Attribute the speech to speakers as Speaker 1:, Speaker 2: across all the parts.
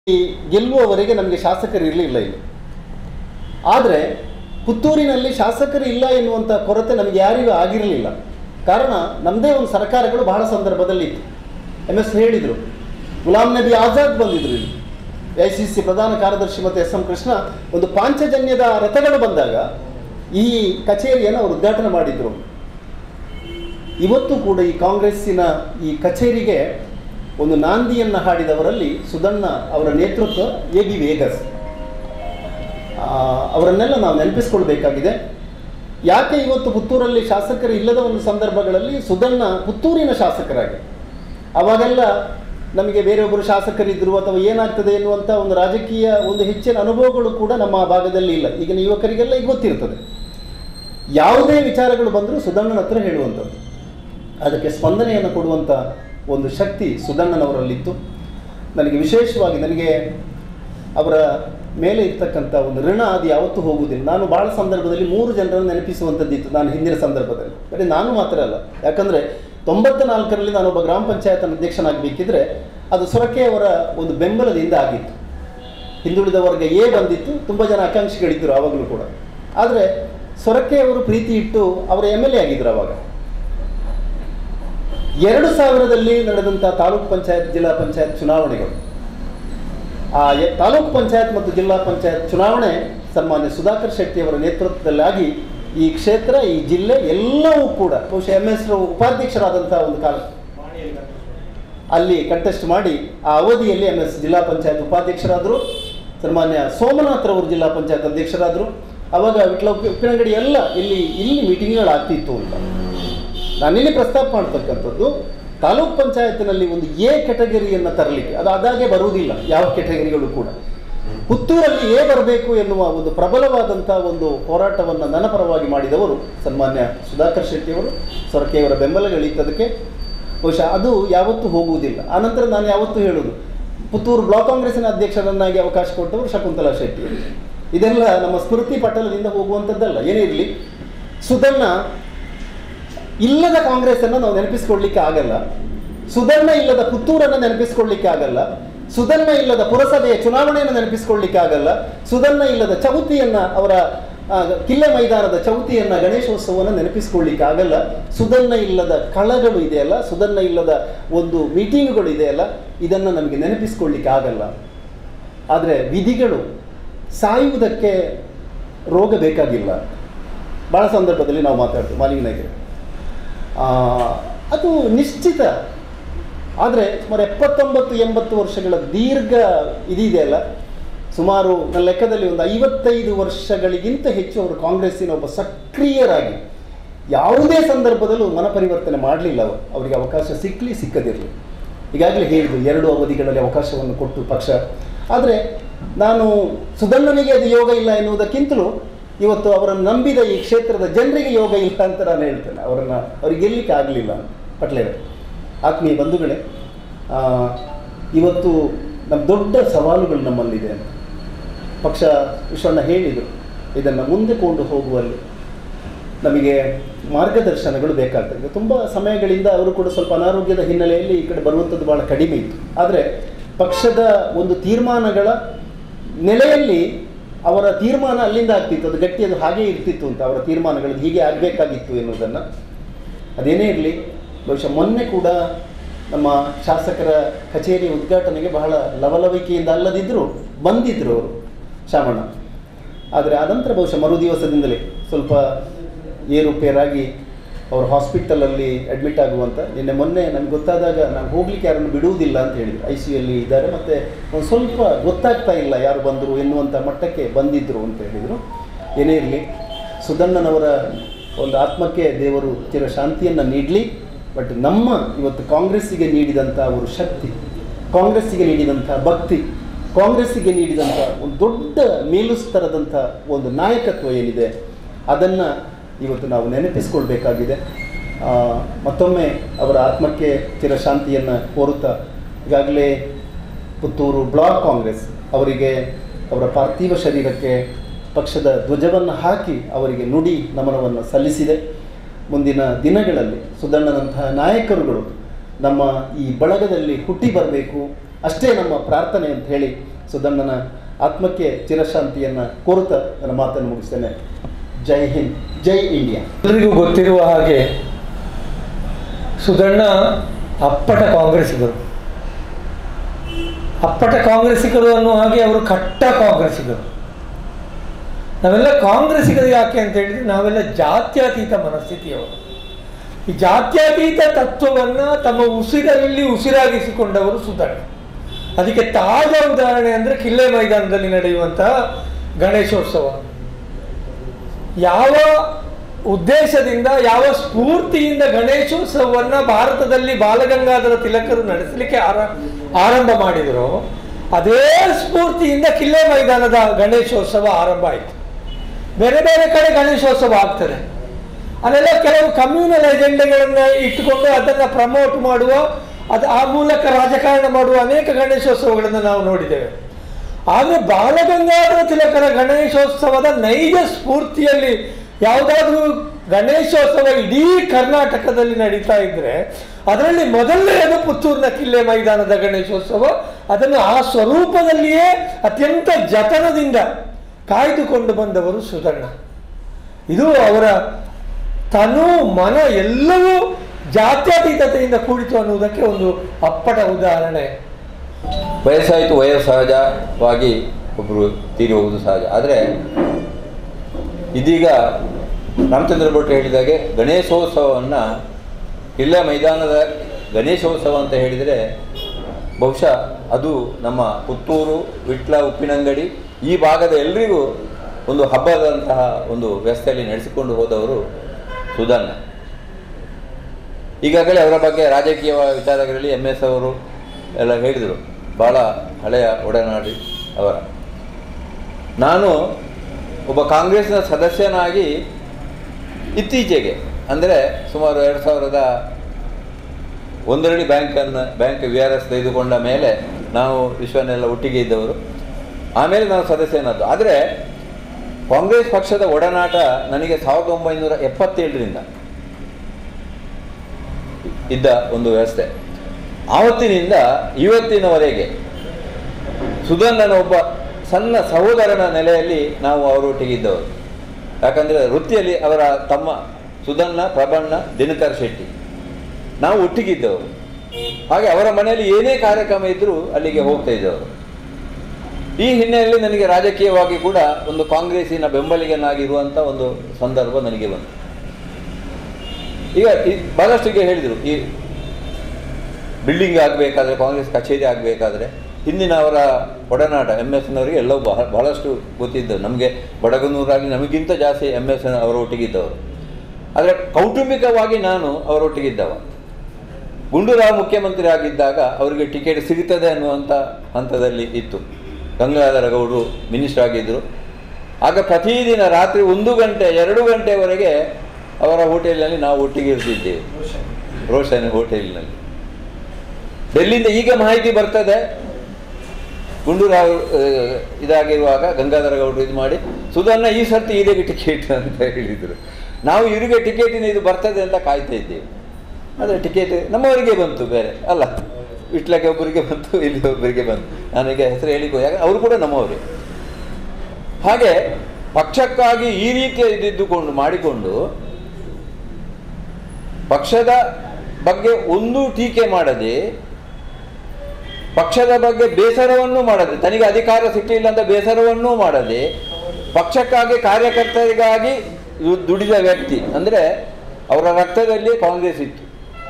Speaker 1: ಗೆಲ್ಲುವವರೆಗೆ ನಮಗೆ ಶಾಸಕರು ಇರಲಿಲ್ಲ ಇಲ್ಲಿ. ಆದರೆ ಪುತ್ತೂರಿನಲ್ಲಿ ಶಾಸಕರು ಇಲ್ಲ ಎನ್ನುವಂಥ ಕೊರತೆ ನಮಗೆ ಯಾರಿಗೂ ಆಗಿರಲಿಲ್ಲ. ಕಾರಣ ನಮ್ಮದೇ ಒಂದು ಸರ್ಕಾರಗಳು ಬಹಳ ಸಂದರ್ಭದಲ್ಲಿ ಇತ್ತು. MS ಹೇಳಿದರು, ಗುಲಾಮ್ ನಬಿ ಆಜಾದ್ ಬಂದಿದ್ರು ಇಲ್ಲಿ, ICC ಪ್ರಧಾನ ಕಾರ್ಯದರ್ಶಿ ಮತ್ತು SM ಕೃಷ್ಣ ಒಂದು ಪಾಂಚಜನ್ಯದ ರಥಗಳು ಬಂದಾಗ ಈ ಕಚೇರಿಯನ್ನು ಅವರು ಉದ್ಘಾಟನೆ ಮಾಡಿದರು. ಇವತ್ತು ಕೂಡ ಈ ಕಾಂಗ್ರೆಸ್ಸಿನ ಈ ಕಚೇರಿಗೆ ಒಂದು ನಾಂದಿಯನ್ನು ಹಾಡಿದವರಲ್ಲಿ ಸುಧಣ್ಣ ಅವರ ನೇತೃತ್ವ AB ವೇಗಸ್, ಅವರನ್ನೆಲ್ಲ ನಾವು ನೆನಪಿಸ್ಕೊಳ್ಬೇಕಾಗಿದೆ. ಯಾಕೆ ಇವತ್ತು ಪುತ್ತೂರಲ್ಲಿ ಶಾಸಕರು ಇಲ್ಲದ ಒಂದು ಸಂದರ್ಭಗಳಲ್ಲಿ ಸುಧಣ್ಣ ಪುತ್ತೂರಿನ ಶಾಸಕರಾಗಿ, ಅವಾಗೆಲ್ಲ ನಮಗೆ ಬೇರೆಯೊಬ್ಬರು ಶಾಸಕರಿದ್ದರು ಅಥವಾ ಏನಾಗ್ತದೆ ಎನ್ನುವಂಥ ಒಂದು ರಾಜಕೀಯ ಒಂದು ಹೆಚ್ಚಿನ ಅನುಭವಗಳು ಕೂಡ ನಮ್ಮ ಭಾಗದಲ್ಲಿ ಇಲ್ಲ. ಈಗಿನ ಯುವಕರಿಗೆಲ್ಲ ಈಗ ಗೊತ್ತಿರ್ತದೆ. ಯಾವುದೇ ವಿಚಾರಗಳು ಬಂದರೂ ಸುಧಣ್ಣನ ಹತ್ರ ಹೇಳುವಂಥದ್ದು, ಅದಕ್ಕೆ ಸ್ಪಂದನೆಯನ್ನು ಕೊಡುವಂಥ ಒಂದು ಶಕ್ತಿ ಸುಧಣ್ಣನವರಲ್ಲಿತ್ತು. ನನಗೆ ವಿಶೇಷವಾಗಿ ಅವರ ಮೇಲೆ ಇರ್ತಕ್ಕಂಥ ಒಂದು ಋಣ ಅದು ಯಾವತ್ತೂ ಹೋಗುವುದಿಲ್ಲ. ನಾನು ಭಾಳ ಸಂದರ್ಭದಲ್ಲಿ 3 ಜನರನ್ನು ನೆನಪಿಸುವಂಥದ್ದಿತ್ತು ನಾನು ಹಿಂದಿನ ಸಂದರ್ಭದಲ್ಲಿ. ಬರೀ ನಾನು ಮಾತ್ರ ಅಲ್ಲ, ಯಾಕಂದರೆ 94ರಲ್ಲಿ ನಾನೊಬ್ಬ ಗ್ರಾಮ ಪಂಚಾಯತ್ ಅಧ್ಯಕ್ಷನಾಗಬೇಕಿದ್ರೆ ಅದು ಸೊರಕೆಯವರ ಒಂದು ಬೆಂಬಲದಿಂದ ಆಗಿತ್ತು. ಹಿಂದುಳಿದ ವರ್ಗ ಬಂದಿತ್ತು, ತುಂಬ ಜನ ಆಕಾಂಕ್ಷಿಗಳಿದ್ದರು ಆವಾಗಲೂ ಕೂಡ. ಆದರೆ ಸೊರಕೆಯವರು ಪ್ರೀತಿ ಇಟ್ಟು ಅವರ MLA ಆಗಿದ್ದರು. ಆವಾಗ 2000ರಲ್ಲಿ ನಡೆದಂಥ ತಾಲೂಕು ಪಂಚಾಯತ್ ಜಿಲ್ಲಾ ಪಂಚಾಯತ್ ಚುನಾವಣೆಗಳು, ಆ ತಾಲೂಕು ಪಂಚಾಯತ್ ಮತ್ತು ಜಿಲ್ಲಾ ಪಂಚಾಯತ್ ಚುನಾವಣೆ ಸನ್ಮಾನ್ಯ ಸುಧಾಕರ್ ಶೆಟ್ಟಿಯವರ ನೇತೃತ್ವದಲ್ಲಾಗಿ ಈ ಕ್ಷೇತ್ರ, ಈ ಜಿಲ್ಲೆ ಎಲ್ಲವೂ ಕೂಡ ಬಹುಶಃ MS ಉಪಾಧ್ಯಕ್ಷರಾದಂಥ ಒಂದು ಕಾಲ ಅಲ್ಲಿ ಕಂಟೆಸ್ಟ್ ಮಾಡಿ ಆ ಅವಧಿಯಲ್ಲಿ MS ಜಿಲ್ಲಾ ಪಂಚಾಯತ್ ಉಪಾಧ್ಯಕ್ಷರಾದರು, ಸನ್ಮಾನ್ಯ ಸೋಮನಾಥ್ರವರು ಜಿಲ್ಲಾ ಪಂಚಾಯತ್ ಅಧ್ಯಕ್ಷರಾದರು. ಆವಾಗ ವಿಟ್ಲ ಉಪ್ಪಿನಂಗಡಿ ಎಲ್ಲ ಇಲ್ಲಿ ಮೀಟಿಂಗ್ಗಳಾಗ್ತಿತ್ತು ಅಂತ ನಾನಿಲ್ಲಿ ಪ್ರಸ್ತಾಪ ಮಾಡ್ತಕ್ಕಂಥದ್ದು. ತಾಲೂಕ್ ಪಂಚಾಯತ್ನಲ್ಲಿ ಒಂದು A ಕೆಟಗರಿಯನ್ನು ತರಲಿಕ್ಕೆ ಅದು ಅದಾಗೆ ಬರುವುದಿಲ್ಲ, ಯಾವ ಕೆಟಗರಿಗಳು ಕೂಡ. ಪುತ್ತೂರಲ್ಲಿ ಬರಬೇಕು ಎನ್ನುವ ಒಂದು ಪ್ರಬಲವಾದಂಥ ಒಂದು ಹೋರಾಟವನ್ನು ನನ್ನ ಪರವಾಗಿ ಮಾಡಿದವರು ಸನ್ಮಾನ್ಯ ಸುಧಾಕರ್ ಶೆಟ್ಟಿಯವರು. ಸೊರಕೆಯವರ ಬೆಂಬಲಗಳಿದ್ದದಕ್ಕೆ ಬಹುಶಃ ಅದು ಯಾವತ್ತೂ ಹೋಗುವುದಿಲ್ಲ. ಆನಂತರ ನಾನು ಯಾವತ್ತೂ ಹೇಳೋದು, ಪುತ್ತೂರು ಬ್ಲಾಕ್ ಕಾಂಗ್ರೆಸ್ಸಿನ ಅಧ್ಯಕ್ಷರನ್ನಾಗಿ ಅವಕಾಶ ಕೊಟ್ಟವರು ಶಕುಂತಲಾ ಶೆಟ್ಟಿ. ಇದೆಲ್ಲ ನಮ್ಮ ಸ್ಮೃತಿ ಪಟಲದಿಂದ ಹೋಗುವಂಥದ್ದಲ್ಲ. ಏನೇ ಇರಲಿ, ಸುಧಣ್ಣ ಇಲ್ಲದ ಕಾಂಗ್ರೆಸ್ಸನ್ನು ನಾವು ನೆನಪಿಸ್ಕೊಳ್ಳಿಕ್ಕೆ ಆಗಲ್ಲ, ಸುಧಣ್ಣ ಇಲ್ಲದ ಪುತ್ತೂರನ್ನು ನೆನಪಿಸ್ಕೊಳ್ಳಿಕ್ಕೆ ಆಗಲ್ಲ, ಸುಧಣ್ಣ ಇಲ್ಲದ ಪುರಸಭೆಯ ಚುನಾವಣೆಯನ್ನು ನೆನಪಿಸ್ಕೊಳ್ಳಿಕ್ಕೆ ಆಗಲ್ಲ, ಸುಧಣ್ಣ ಇಲ್ಲದ ಚೌತಿಯನ್ನು, ಅವರ ಕಿಲ್ಲೆ ಮೈದಾನದ ಚೌತಿಯನ್ನು, ಗಣೇಶೋತ್ಸವವನ್ನು ನೆನಪಿಸ್ಕೊಳ್ಳಿಕ್ಕೆ ಆಗಲ್ಲ. ಸುಧಣ್ಣ ಇಲ್ಲದ ಕಳಗಳು ಇದೆಯಲ್ಲ, ಸುಧಣ್ಣ ಇಲ್ಲದ ಒಂದು ಮೀಟಿಂಗ್ಗಳು ಇದೆಯಲ್ಲ, ಇದನ್ನು ನಮಗೆ ನೆನಪಿಸ್ಕೊಳ್ಳಿಕ್ಕೆ ಆಗಲ್ಲ. ಆದರೆ ವಿಧಿಗಳು ಸಾಯುವುದಕ್ಕೆ ರೋಗ ಬೇಕಾಗಿಲ್ಲ. ಭಾಳ ಸಂದರ್ಭದಲ್ಲಿ ನಾವು ಮಾತಾಡ್ತೀವಿ ಮಾಲಿಂಗನಾಯ್ಕೆ, ಅದು ನಿಶ್ಚಿತ. ಆದರೆ ಸುಮಾರು 79-80 ವರ್ಷಗಳ ದೀರ್ಘ ಇದೆಯಲ್ಲ, ಸುಮಾರು ನನ್ನ ಲೆಕ್ಕದಲ್ಲಿ ಒಂದು 55 ವರ್ಷಗಳಿಗಿಂತ ಹೆಚ್ಚು ಅವರು ಕಾಂಗ್ರೆಸ್ಸಿನ ಒಬ್ಬ ಸಕ್ರಿಯರಾಗಿ ಯಾವುದೇ ಸಂದರ್ಭದಲ್ಲೂ ಮನ ಪರಿವರ್ತನೆ ಮಾಡಲಿಲ್ಲ. ಅವರಿಗೆ ಅವಕಾಶ ಸಿಕ್ಕದಿರಲಿ. ಈಗಾಗಲೇ ಹೇಳಿದ್ರು 2 ಅವಧಿಗಳಲ್ಲಿ ಅವಕಾಶವನ್ನು ಕೊಟ್ಟು ಪಕ್ಷ. ಆದರೆ ನಾನು ಸುಧಣ್ಣನಿಗೆ ಅದು ಯೋಗ ಇಲ್ಲ ಎನ್ನುವುದಕ್ಕಿಂತಲೂ ಇವತ್ತು ಅವರನ್ನು ನಂಬಿದ ಈ ಕ್ಷೇತ್ರದ ಜನರಿಗೆ ಯೋಗ ಇಲ್ಲ ಅಂತ ನಾನು ಹೇಳ್ತೇನೆ. ಅವ್ರಿಗೆ ಗೆಲ್ಲಲಿಕ್ಕೆ ಆಗಲಿಲ್ಲ. ಪಟ್ಲೇರೆ, ಆತ್ಮೀಯ ಬಂಧುಗಳೇ, ಇವತ್ತು ನಮ್ಮ ದೊಡ್ಡ ಸವಾಲುಗಳು ನಮ್ಮಲ್ಲಿದೆ ಅಂತ ಪಕ್ಷ ವಿಶ್ವಣ್ಣ ಹೇಳಿದರು. ಇದನ್ನು ಮುಂದೆ ಕೊಂಡು ಹೋಗುವಲ್ಲಿ ನಮಗೆ ಮಾರ್ಗದರ್ಶನಗಳು ಬೇಕಾಗ್ತದೆ. ತುಂಬ ಸಮಯಗಳಿಂದ ಅವರು ಕೂಡ ಸ್ವಲ್ಪ ಅನಾರೋಗ್ಯದ ಹಿನ್ನೆಲೆಯಲ್ಲಿ ಈ ಕಡೆ ಬರುವಂಥದ್ದು ಭಾಳ ಕಡಿಮೆ ಇತ್ತು. ಆದರೆ ಪಕ್ಷದ ಒಂದು ತೀರ್ಮಾನಗಳ ನೆಲೆಯಲ್ಲಿ ಅವರ ತೀರ್ಮಾನ ಅಲ್ಲಿಂದ ಆಗ್ತಿತ್ತು, ಅದು ಗಟ್ಟಿ, ಅದು ಹಾಗೇ ಇರ್ತಿತ್ತು ಅಂತ. ಅವರ ತೀರ್ಮಾನಗಳು ಹೀಗೆ ಆಗಬೇಕಾಗಿತ್ತು ಎನ್ನುವುದನ್ನು. ಅದೇನೇ ಇರಲಿ, ಬಹುಶಃ ಮೊನ್ನೆ ಕೂಡ ನಮ್ಮ ಶಾಸಕರ ಕಚೇರಿ ಉದ್ಘಾಟನೆಗೆ ಬಹಳ ಲವಲವಿಕೆಯಿಂದ ಅಲ್ಲದಿದ್ದರೂ ಬಂದಿದ್ದರು ಅವರು, ಶಾಮಣ್ಣ. ಆದರೆ ಆನಂತರ ಬಹುಶಃ ಮರುದಿವಸದಿಂದಲೇ ಸ್ವಲ್ಪ ಏರುಪೇರಾಗಿ ಅವರು ಹಾಸ್ಪಿಟಲಲ್ಲಿ ಅಡ್ಮಿಟ್ ಆಗುವಂಥ. ಮೊನ್ನೆ ನಮ್ಗೆ ಗೊತ್ತಾದಾಗ ನಾನು ಹೋಗ್ಲಿಕ್ಕೆ ಯಾರನ್ನು ಬಿಡುವುದಿಲ್ಲ ಅಂತ ಹೇಳಿದರು. ICUಯಲ್ಲಿ ಇದ್ದಾರೆ, ಮತ್ತು ಒಂದು ಸ್ವಲ್ಪ ಗೊತ್ತಾಗ್ತಾ ಇಲ್ಲ ಯಾರು ಬಂದರು ಎನ್ನುವಂಥ ಮಟ್ಟಕ್ಕೆ ಬಂದಿದ್ದರು ಅಂತ ಹೇಳಿದರು. ಏನೇ ಇರಲಿ, ಸುಧಣ್ಣನವರ ಒಂದು ಆತ್ಮಕ್ಕೆ ದೇವರು ಚಿರ ಶಾಂತಿಯನ್ನು ನೀಡಲಿ. ಬಟ್ ನಮ್ಮ ಇವತ್ತು ಕಾಂಗ್ರೆಸ್ಸಿಗೆ ನೀಡಿದಂಥ ಒಂದು ಶಕ್ತಿ, ಕಾಂಗ್ರೆಸ್ಸಿಗೆ ನೀಡಿದಂಥ ಭಕ್ತಿ, ಕಾಂಗ್ರೆಸ್ಸಿಗೆ ನೀಡಿದಂಥ ಒಂದು ದೊಡ್ಡ ಮೇಲುಸ್ತರದಂಥ ಒಂದು ನಾಯಕತ್ವ ಏನಿದೆ, ಅದನ್ನು ಇವತ್ತು ನಾವು ನೆನಪಿಸ್ಕೊಳ್ಬೇಕಾಗಿದೆ. ಮತ್ತೊಮ್ಮೆ ಅವರ ಆತ್ಮಕ್ಕೆ ಚಿರಶಾಂತಿಯನ್ನು ಕೋರುತ್ತಾ, ಈಗಾಗಲೇ ಪುತ್ತೂರು ಬ್ಲಾಕ್ ಕಾಂಗ್ರೆಸ್ ಅವರಿಗೆ ಅವರ ಪಾರ್ಥಿವ ಶರೀರಕ್ಕೆ ಪಕ್ಷದ ಧ್ವಜವನ್ನು ಹಾಕಿ ಅವರಿಗೆ ನುಡಿ ನಮನವನ್ನು ಸಲ್ಲಿಸಿದೆ. ಮುಂದಿನ ದಿನಗಳಲ್ಲಿ ಸುಧಣ್ಣನಂತಹ ನಾಯಕರುಗಳು ನಮ್ಮ ಈ ಬಳಗದಲ್ಲಿ ಹುಟ್ಟಿ ಬರಬೇಕು, ಅಷ್ಟೇ ನಮ್ಮ ಪ್ರಾರ್ಥನೆ ಅಂತ ಹೇಳಿ ಸುಧಣ್ಣನ ಆತ್ಮಕ್ಕೆ ಚಿರಶಾಂತಿಯನ್ನು ಕೋರುತ್ತಾ ನನ್ನ ಮಾತನ್ನು ಮುಗಿಸ್ತೇನೆ. ಜೈ ಹಿಂದ್, ಜೈ ಇಂಡಿಯಾ.
Speaker 2: ಎಲ್ಲರಿಗೂ ಗೊತ್ತಿರುವ ಹಾಗೆ ಸುಧಣ್ಣ ಅಪ್ಪಟ ಕಾಂಗ್ರೆಸ್ಸಿಗರು. ಅಪ್ಪಟ ಕಾಂಗ್ರೆಸ್ಸಿಗರು ಅನ್ನೋ ಹಾಗೆ ಅವರು ಕಟ್ಟ ಕಾಂಗ್ರೆಸ್ಸಿಗರು. ನಾವೆಲ್ಲ ಕಾಂಗ್ರೆಸ್ಸಿಗರು ಯಾಕೆ ಅಂತ ಹೇಳಿದ್ರೆ ನಾವೆಲ್ಲ ಜಾತ್ಯತೀತ ಮನಸ್ಥಿತಿಯವರು. ಈ ಜಾತ್ಯತೀತ ತತ್ವವನ್ನು ತಮ್ಮ ಉಸಿರಲ್ಲಿ ಉಸಿರಾಗಿಸಿಕೊಂಡವರು ಸುಧಣ್ಣ. ಅದಕ್ಕೆ ತಾಜಾ ಉದಾಹರಣೆ ಅಂದರೆ ಕಿಲ್ಲೆ ಮೈದಾನದಲ್ಲಿ ನಡೆಯುವಂತಹ ಗಣೇಶೋತ್ಸವ. ಯಾವ ಉದ್ದೇಶದಿಂದ, ಯಾವ ಸ್ಫೂರ್ತಿಯಿಂದ ಗಣೇಶೋತ್ಸವವನ್ನು ಭಾರತದಲ್ಲಿ ಬಾಲಗಂಗಾಧರ ತಿಲಕರು ನಡೆಸಲಿಕ್ಕೆ ಆರಂಭ ಮಾಡಿದರು, ಅದೇ ಸ್ಫೂರ್ತಿಯಿಂದ ಕಿಲ್ಲೆ ಮೈದಾನದ ಗಣೇಶೋತ್ಸವ ಆರಂಭ ಆಯಿತು. ಬೇರೆ ಬೇರೆ ಕಡೆ ಗಣೇಶೋತ್ಸವ ಆಗ್ತದೆ, ಅಲ್ಲೆಲ್ಲ ಕೆಲವು ಕಮ್ಯುನಲ್ ಎಜೆಂಡೆಗಳನ್ನು ಇಟ್ಟುಕೊಂಡು ಅದನ್ನು ಪ್ರಮೋಟ್ ಮಾಡುವ, ಆ ಮೂಲಕ ರಾಜಕಾರಣ ಮಾಡುವ ಅನೇಕ ಗಣೇಶೋತ್ಸವಗಳನ್ನು ನಾವು ನೋಡಿದ್ದೇವೆ. ಆದರೆ ಬಾಲಗಂಗಾಧರ ತಿಲಕರ ಗಣೇಶೋತ್ಸವದ ನೈಜ ಸ್ಫೂರ್ತಿಯಲ್ಲಿ ಯಾವುದಾದ್ರೂ ಗಣೇಶೋತ್ಸವ ಇಡೀ ಕರ್ನಾಟಕದಲ್ಲಿ ನಡೀತಾ ಇದ್ರೆ ಅದರಲ್ಲಿ ಮೊದಲನೆಯದು ಪುತ್ತೂರಿನ ಕಿಲ್ಲೆ ಮೈದಾನದ ಗಣೇಶೋತ್ಸವ. ಅದನ್ನು ಆ ಸ್ವರೂಪದಲ್ಲಿಯೇ ಅತ್ಯಂತ ಜತನದಿಂದ ಕಾಯ್ದುಕೊಂಡು ಬಂದವರು ಸುಧಣ್ಣ. ಇದು ಅವರ ತನು ಮನ ಎಲ್ಲವೂ ಜಾತ್ಯತೀತತೆಯಿಂದ ಕೂಡಿತು ಅನ್ನುವುದಕ್ಕೆ ಒಂದು ಅಪ್ಪಟ ಉದಾಹರಣೆ.
Speaker 3: ವಯಸ್ಸಾಯಿತು, ವಯೋಸಹಜವಾಗಿ ಒಬ್ಬರು ತೀರಿ ಹೋಗುವುದು ಸಹಜ. ಆದರೆ ಇದೀಗ ರಾಮಚಂದ್ರ ಭಟ್ರು ಹೇಳಿದಾಗೆ ಗಣೇಶೋತ್ಸವವನ್ನು ಕಿಲ್ಲೆ ಮೈದಾನದ ಗಣೇಶೋತ್ಸವ ಅಂತ ಹೇಳಿದರೆ ಬಹುಶಃ ಅದು ನಮ್ಮ ಪುತ್ತೂರು, ವಿಟ್ಲ, ಉಪ್ಪಿನಂಗಡಿ ಈ ಭಾಗದ ಎಲ್ಲರಿಗೂ ಒಂದು ಹಬ್ಬದಂತಹ ಒಂದು ವ್ಯವಸ್ಥೆಯಲ್ಲಿ ನಡೆಸಿಕೊಂಡು ಹೋದವರು ಸುಧಣ್ಣ. ಈಗಾಗಲೇ ಅವರ ಬಗ್ಗೆ ರಾಜಕೀಯ ವಿಚಾರಗಳಲ್ಲಿ MS ಅವರು ಎಲ್ಲ ಹೇಳಿದರು, ಭಾಳ ಹಳೆಯ ಒಡನಾಡಿ ಅವರ. ನಾನು ಒಬ್ಬ ಕಾಂಗ್ರೆಸ್ನ ಸದಸ್ಯನಾಗಿ ಇತ್ತೀಚೆಗೆ ಅಂದರೆ ಸುಮಾರು 2001ರಲ್ಲಿ ಬ್ಯಾಂಕ್ VRS ತೆಗೆದುಕೊಂಡ ಮೇಲೆ ನಾವು ವಿಶ್ವನೆಲ್ಲ ಒಟ್ಟಿಗೆ ಇದ್ದವರು. ಆಮೇಲೆ ನಾನು ಸದಸ್ಯನಾದ್ದು. ಆದರೆ ಕಾಂಗ್ರೆಸ್ ಪಕ್ಷದ ಒಡನಾಟ ನನಗೆ 1977ರಿಂದ ಇದ್ದ ಒಂದು ವ್ಯವಸ್ಥೆ. ಆವತ್ತಿನಿಂದ ಇವತ್ತಿನವರೆಗೆ ಸುಧಣ್ಣನ ಒಬ್ಬ ಸಣ್ಣ ಸಹೋದರನ ನೆಲೆಯಲ್ಲಿ ನಾವು ಅವರೊಟ್ಟಿಗಿದ್ದವರು. ಯಾಕಂದರೆ ವೃತ್ತಿಯಲ್ಲಿ ಅವರ ತಮ್ಮ ಸುಧಣ್ಣ, ಪ್ರಬಣ್ಣ, ದಿನಕರ್ ಶೆಟ್ಟಿ ನಾವು ಒಟ್ಟಿಗಿದ್ದವರು. ಹಾಗೆ ಅವರ ಮನೆಯಲ್ಲಿ ಏನೇ ಕಾರ್ಯಕ್ರಮ ಇದ್ದರೂ ಅಲ್ಲಿಗೆ ಹೋಗ್ತಾ ಇದ್ದವರು. ಈ ಹಿನ್ನೆಲೆಯಲ್ಲಿ ನನಗೆ ರಾಜಕೀಯವಾಗಿ ಕೂಡ ಒಂದು ಕಾಂಗ್ರೆಸ್ಸಿನ ಬೆಂಬಲಿಗನಾಗಿರುವಂಥ ಒಂದು ಸಂದರ್ಭ ನನಗೆ ಬಂತು. ಈಗ ಬಹಳಷ್ಟಿಗೆ ಹೇಳಿದರು, ಈ ಬಿಲ್ಡಿಂಗ್ ಆಗಬೇಕಾದ್ರೆ, ಕಾಂಗ್ರೆಸ್ ಕಚೇರಿ ಆಗಬೇಕಾದ್ರೆ ಹಿಂದಿನ ಅವರ ಒಡನಾಟ MS-ನವರಿಗೆ ಎಲ್ಲವೂ ಬಹಳಷ್ಟು ಗೊತ್ತಿದ್ದವು. ನಮಗೆ ಬಡಗನೂರಾಗಿ ನಮಗಿಂತ ಜಾಸ್ತಿ MS ಅವರೊಟ್ಟಿಗಿದ್ದವರು. ಆದರೆ ಕೌಟುಂಬಿಕವಾಗಿ ನಾನು ಅವರೊಟ್ಟಿಗಿದ್ದವ. ಗುಂಡೂರಾವ್ ಮುಖ್ಯಮಂತ್ರಿ ಆಗಿದ್ದಾಗ ಅವರಿಗೆ ಟಿಕೆಟ್ ಸಿಗುತ್ತದೆ ಅನ್ನುವಂಥ ಹಂತದಲ್ಲಿ ಇತ್ತು. ಗಂಗಾಧರ ಗೌಡರು ಮಿನಿಸ್ಟರ್ ಆಗಿದ್ದರು. ಆಗ ಪ್ರತಿದಿನ ರಾತ್ರಿ 1 ಗಂಟೆ 2 ಗಂಟೆವರೆಗೆ ಅವರ ಹೋಟೆಲ್ನಲ್ಲಿ ನಾವು ಒಟ್ಟಿಗೆ ಇರ್ತಿದ್ದೇವೆ, ರೋಷನ್ ಹೋಟೆಲ್ನಲ್ಲಿ. ಡೆಲ್ಲಿಯಿಂದ ಈಗ ಮಾಹಿತಿ ಬರ್ತದೆ, ಗುಂಡೂರಾವ್ ಇದಾಗಿರುವಾಗ ಗಂಗಾಧರ ಗೌಡರು ಇದು ಮಾಡಿ ಸುಧಣ್ಣ ಈ ಸರ್ತಿ ಇದಕ್ಕೆ ಟಿಕೆಟ್ ಅಂತ ಹೇಳಿದರು. ನಾವು ಇವರಿಗೆ ಟಿಕೆಟಿನ ಇದು ಬರ್ತದೆ ಅಂತ ಕಾಯ್ತಾ ಇದ್ದೇವೆ. ಆದರೆ ಟಿಕೆಟ್ ನಮ್ಮವರಿಗೆ ಬಂತು, ಬೇರೆ ಅಲ್ಲ, ವಿಟ್ಲಕ್ಕೆ ಒಬ್ಬರಿಗೆ ಬಂತು, ಇಲ್ಲಿ ಒಬ್ಬರಿಗೆ ಬಂತು. ನನಗೆ ಹೆಸರು ಹೇಳಿಕೋ, ಯಾಕಂದ್ರೆ ಅವರು ಕೂಡ ನಮ್ಮವರೇ. ಹಾಗೆ ಪಕ್ಷಕ್ಕಾಗಿ ಈ ರೀತಿಯ ಇದ್ದುಕೊಂಡು ಮಾಡಿಕೊಂಡು ಪಕ್ಷದ ಬಗ್ಗೆ ಒಂದು ಟೀಕೆ ಮಾಡದೆ, ಪಕ್ಷದ ಬಗ್ಗೆ ಬೇಸರವನ್ನೂ ಮಾಡದೆ, ತನಗೆ ಅಧಿಕಾರ ಸಿಕ್ಕಲಿಲ್ಲ ಅಂತ ಬೇಸರವನ್ನೂ ಮಾಡದೆ, ಪಕ್ಷಕ್ಕಾಗಿ ಕಾರ್ಯಕರ್ತರಿಗಾಗಿ ದುಡಿದ ವ್ಯಕ್ತಿ. ಅಂದರೆ ಅವರ ರಕ್ತದಲ್ಲಿ ಕಾಂಗ್ರೆಸ್ ಇತ್ತು.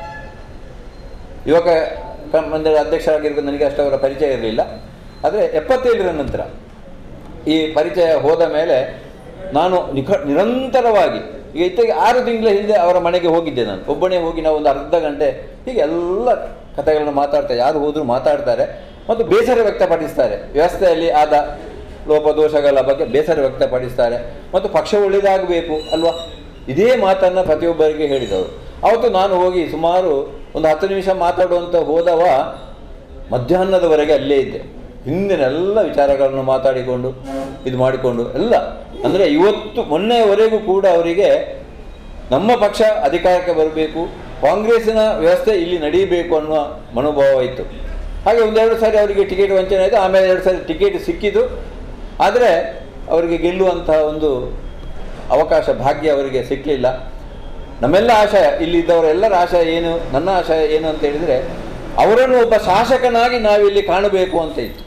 Speaker 3: ಯುವಕ ಮಂಡಳಿ ಅಧ್ಯಕ್ಷರಾಗಿರ್ಬೋದು, ನನಗೆ ಅಷ್ಟು ಅವರ ಪರಿಚಯ ಇರಲಿಲ್ಲ. ಆದರೆ 77ರ ನಂತರ ಈ ಪರಿಚಯ ಹೋದ ಮೇಲೆ ನಾನು ನಿರಂತರವಾಗಿ, ಈಗ ಇತ್ತಿಗೆ 6 ತಿಂಗಳ ಹಿಂದೆ ಅವರ ಮನೆಗೆ ಹೋಗಿದ್ದೆ. ನಾನು ಒಬ್ಬನೇ ಹೋಗಿ ನಾವು ಒಂದು ಅರ್ಧ ಗಂಟೆ ಹೀಗೆ ಎಲ್ಲ ಕಥೆಗಳನ್ನು ಮಾತಾಡ್ತಾರೆ. ಯಾರು ಹೋದರೂ ಮಾತಾಡ್ತಾರೆ ಮತ್ತು ಬೇಸರ ವ್ಯಕ್ತಪಡಿಸ್ತಾರೆ. ವ್ಯವಸ್ಥೆಯಲ್ಲಿ ಆದ ಲೋಪದೋಷಗಳ ಬಗ್ಗೆ ಬೇಸರ ವ್ಯಕ್ತಪಡಿಸ್ತಾರೆ ಮತ್ತು ಪಕ್ಷ ಒಳ್ಳೆಯದಾಗಬೇಕು ಅಲ್ವಾ, ಇದೇ ಮಾತನ್ನು ಪ್ರತಿಯೊಬ್ಬರಿಗೆ ಹೇಳಿದವರು. ಅವತ್ತು ನಾನು ಹೋಗಿ ಸುಮಾರು ಒಂದು 10 ನಿಮಿಷ ಮಾತಾಡುವಂಥ ಹೋದವ ಮಧ್ಯಾಹ್ನದವರೆಗೆ ಅಲ್ಲೇ ಇದ್ದೆ. ಹಿಂದಿನ ಎಲ್ಲ ವಿಚಾರಗಳನ್ನು ಮಾತಾಡಿಕೊಂಡು ಇದು ಮಾಡಿಕೊಂಡು ಎಲ್ಲ, ಅಂದರೆ ಇವತ್ತು ಮೊನ್ನೆಯವರೆಗೂ ಕೂಡ ಅವರಿಗೆ ನಮ್ಮ ಪಕ್ಷ ಅಧಿಕಾರಕ್ಕೆ ಬರಬೇಕು, ಕಾಂಗ್ರೆಸ್ಸಿನ ವ್ಯವಸ್ಥೆ ಇಲ್ಲಿ ನಡೀಬೇಕು ಅನ್ನುವ ಮನೋಭಾವ ಇತ್ತು. ಹಾಗೆ ಒಂದೆರಡು ಸಾರಿ ಅವರಿಗೆ ಟಿಕೆಟ್ ವಂಚನೆ ಆಯಿತು, ಆಮೇಲೆ 2 ಸಾರಿ ಟಿಕೆಟ್ ಸಿಕ್ಕಿತು. ಆದರೆ ಅವರಿಗೆ ಗೆಲ್ಲುವಂತಹ ಒಂದು ಅವಕಾಶ, ಭಾಗ್ಯ ಅವರಿಗೆ ಸಿಕ್ಕಲಿಲ್ಲ. ನಮ್ಮೆಲ್ಲ ಆಶಯ, ಇಲ್ಲಿದ್ದವರೆಲ್ಲರ ಆಶಯ ಏನು, ನನ್ನ ಆಶಯ ಏನು ಅಂತ ಹೇಳಿದರೆ, ಅವರನ್ನು ಒಬ್ಬ ಶಾಸಕನಾಗಿ ನಾವಿಲ್ಲಿ ಕಾಣಬೇಕು ಅಂತ ಇತ್ತು.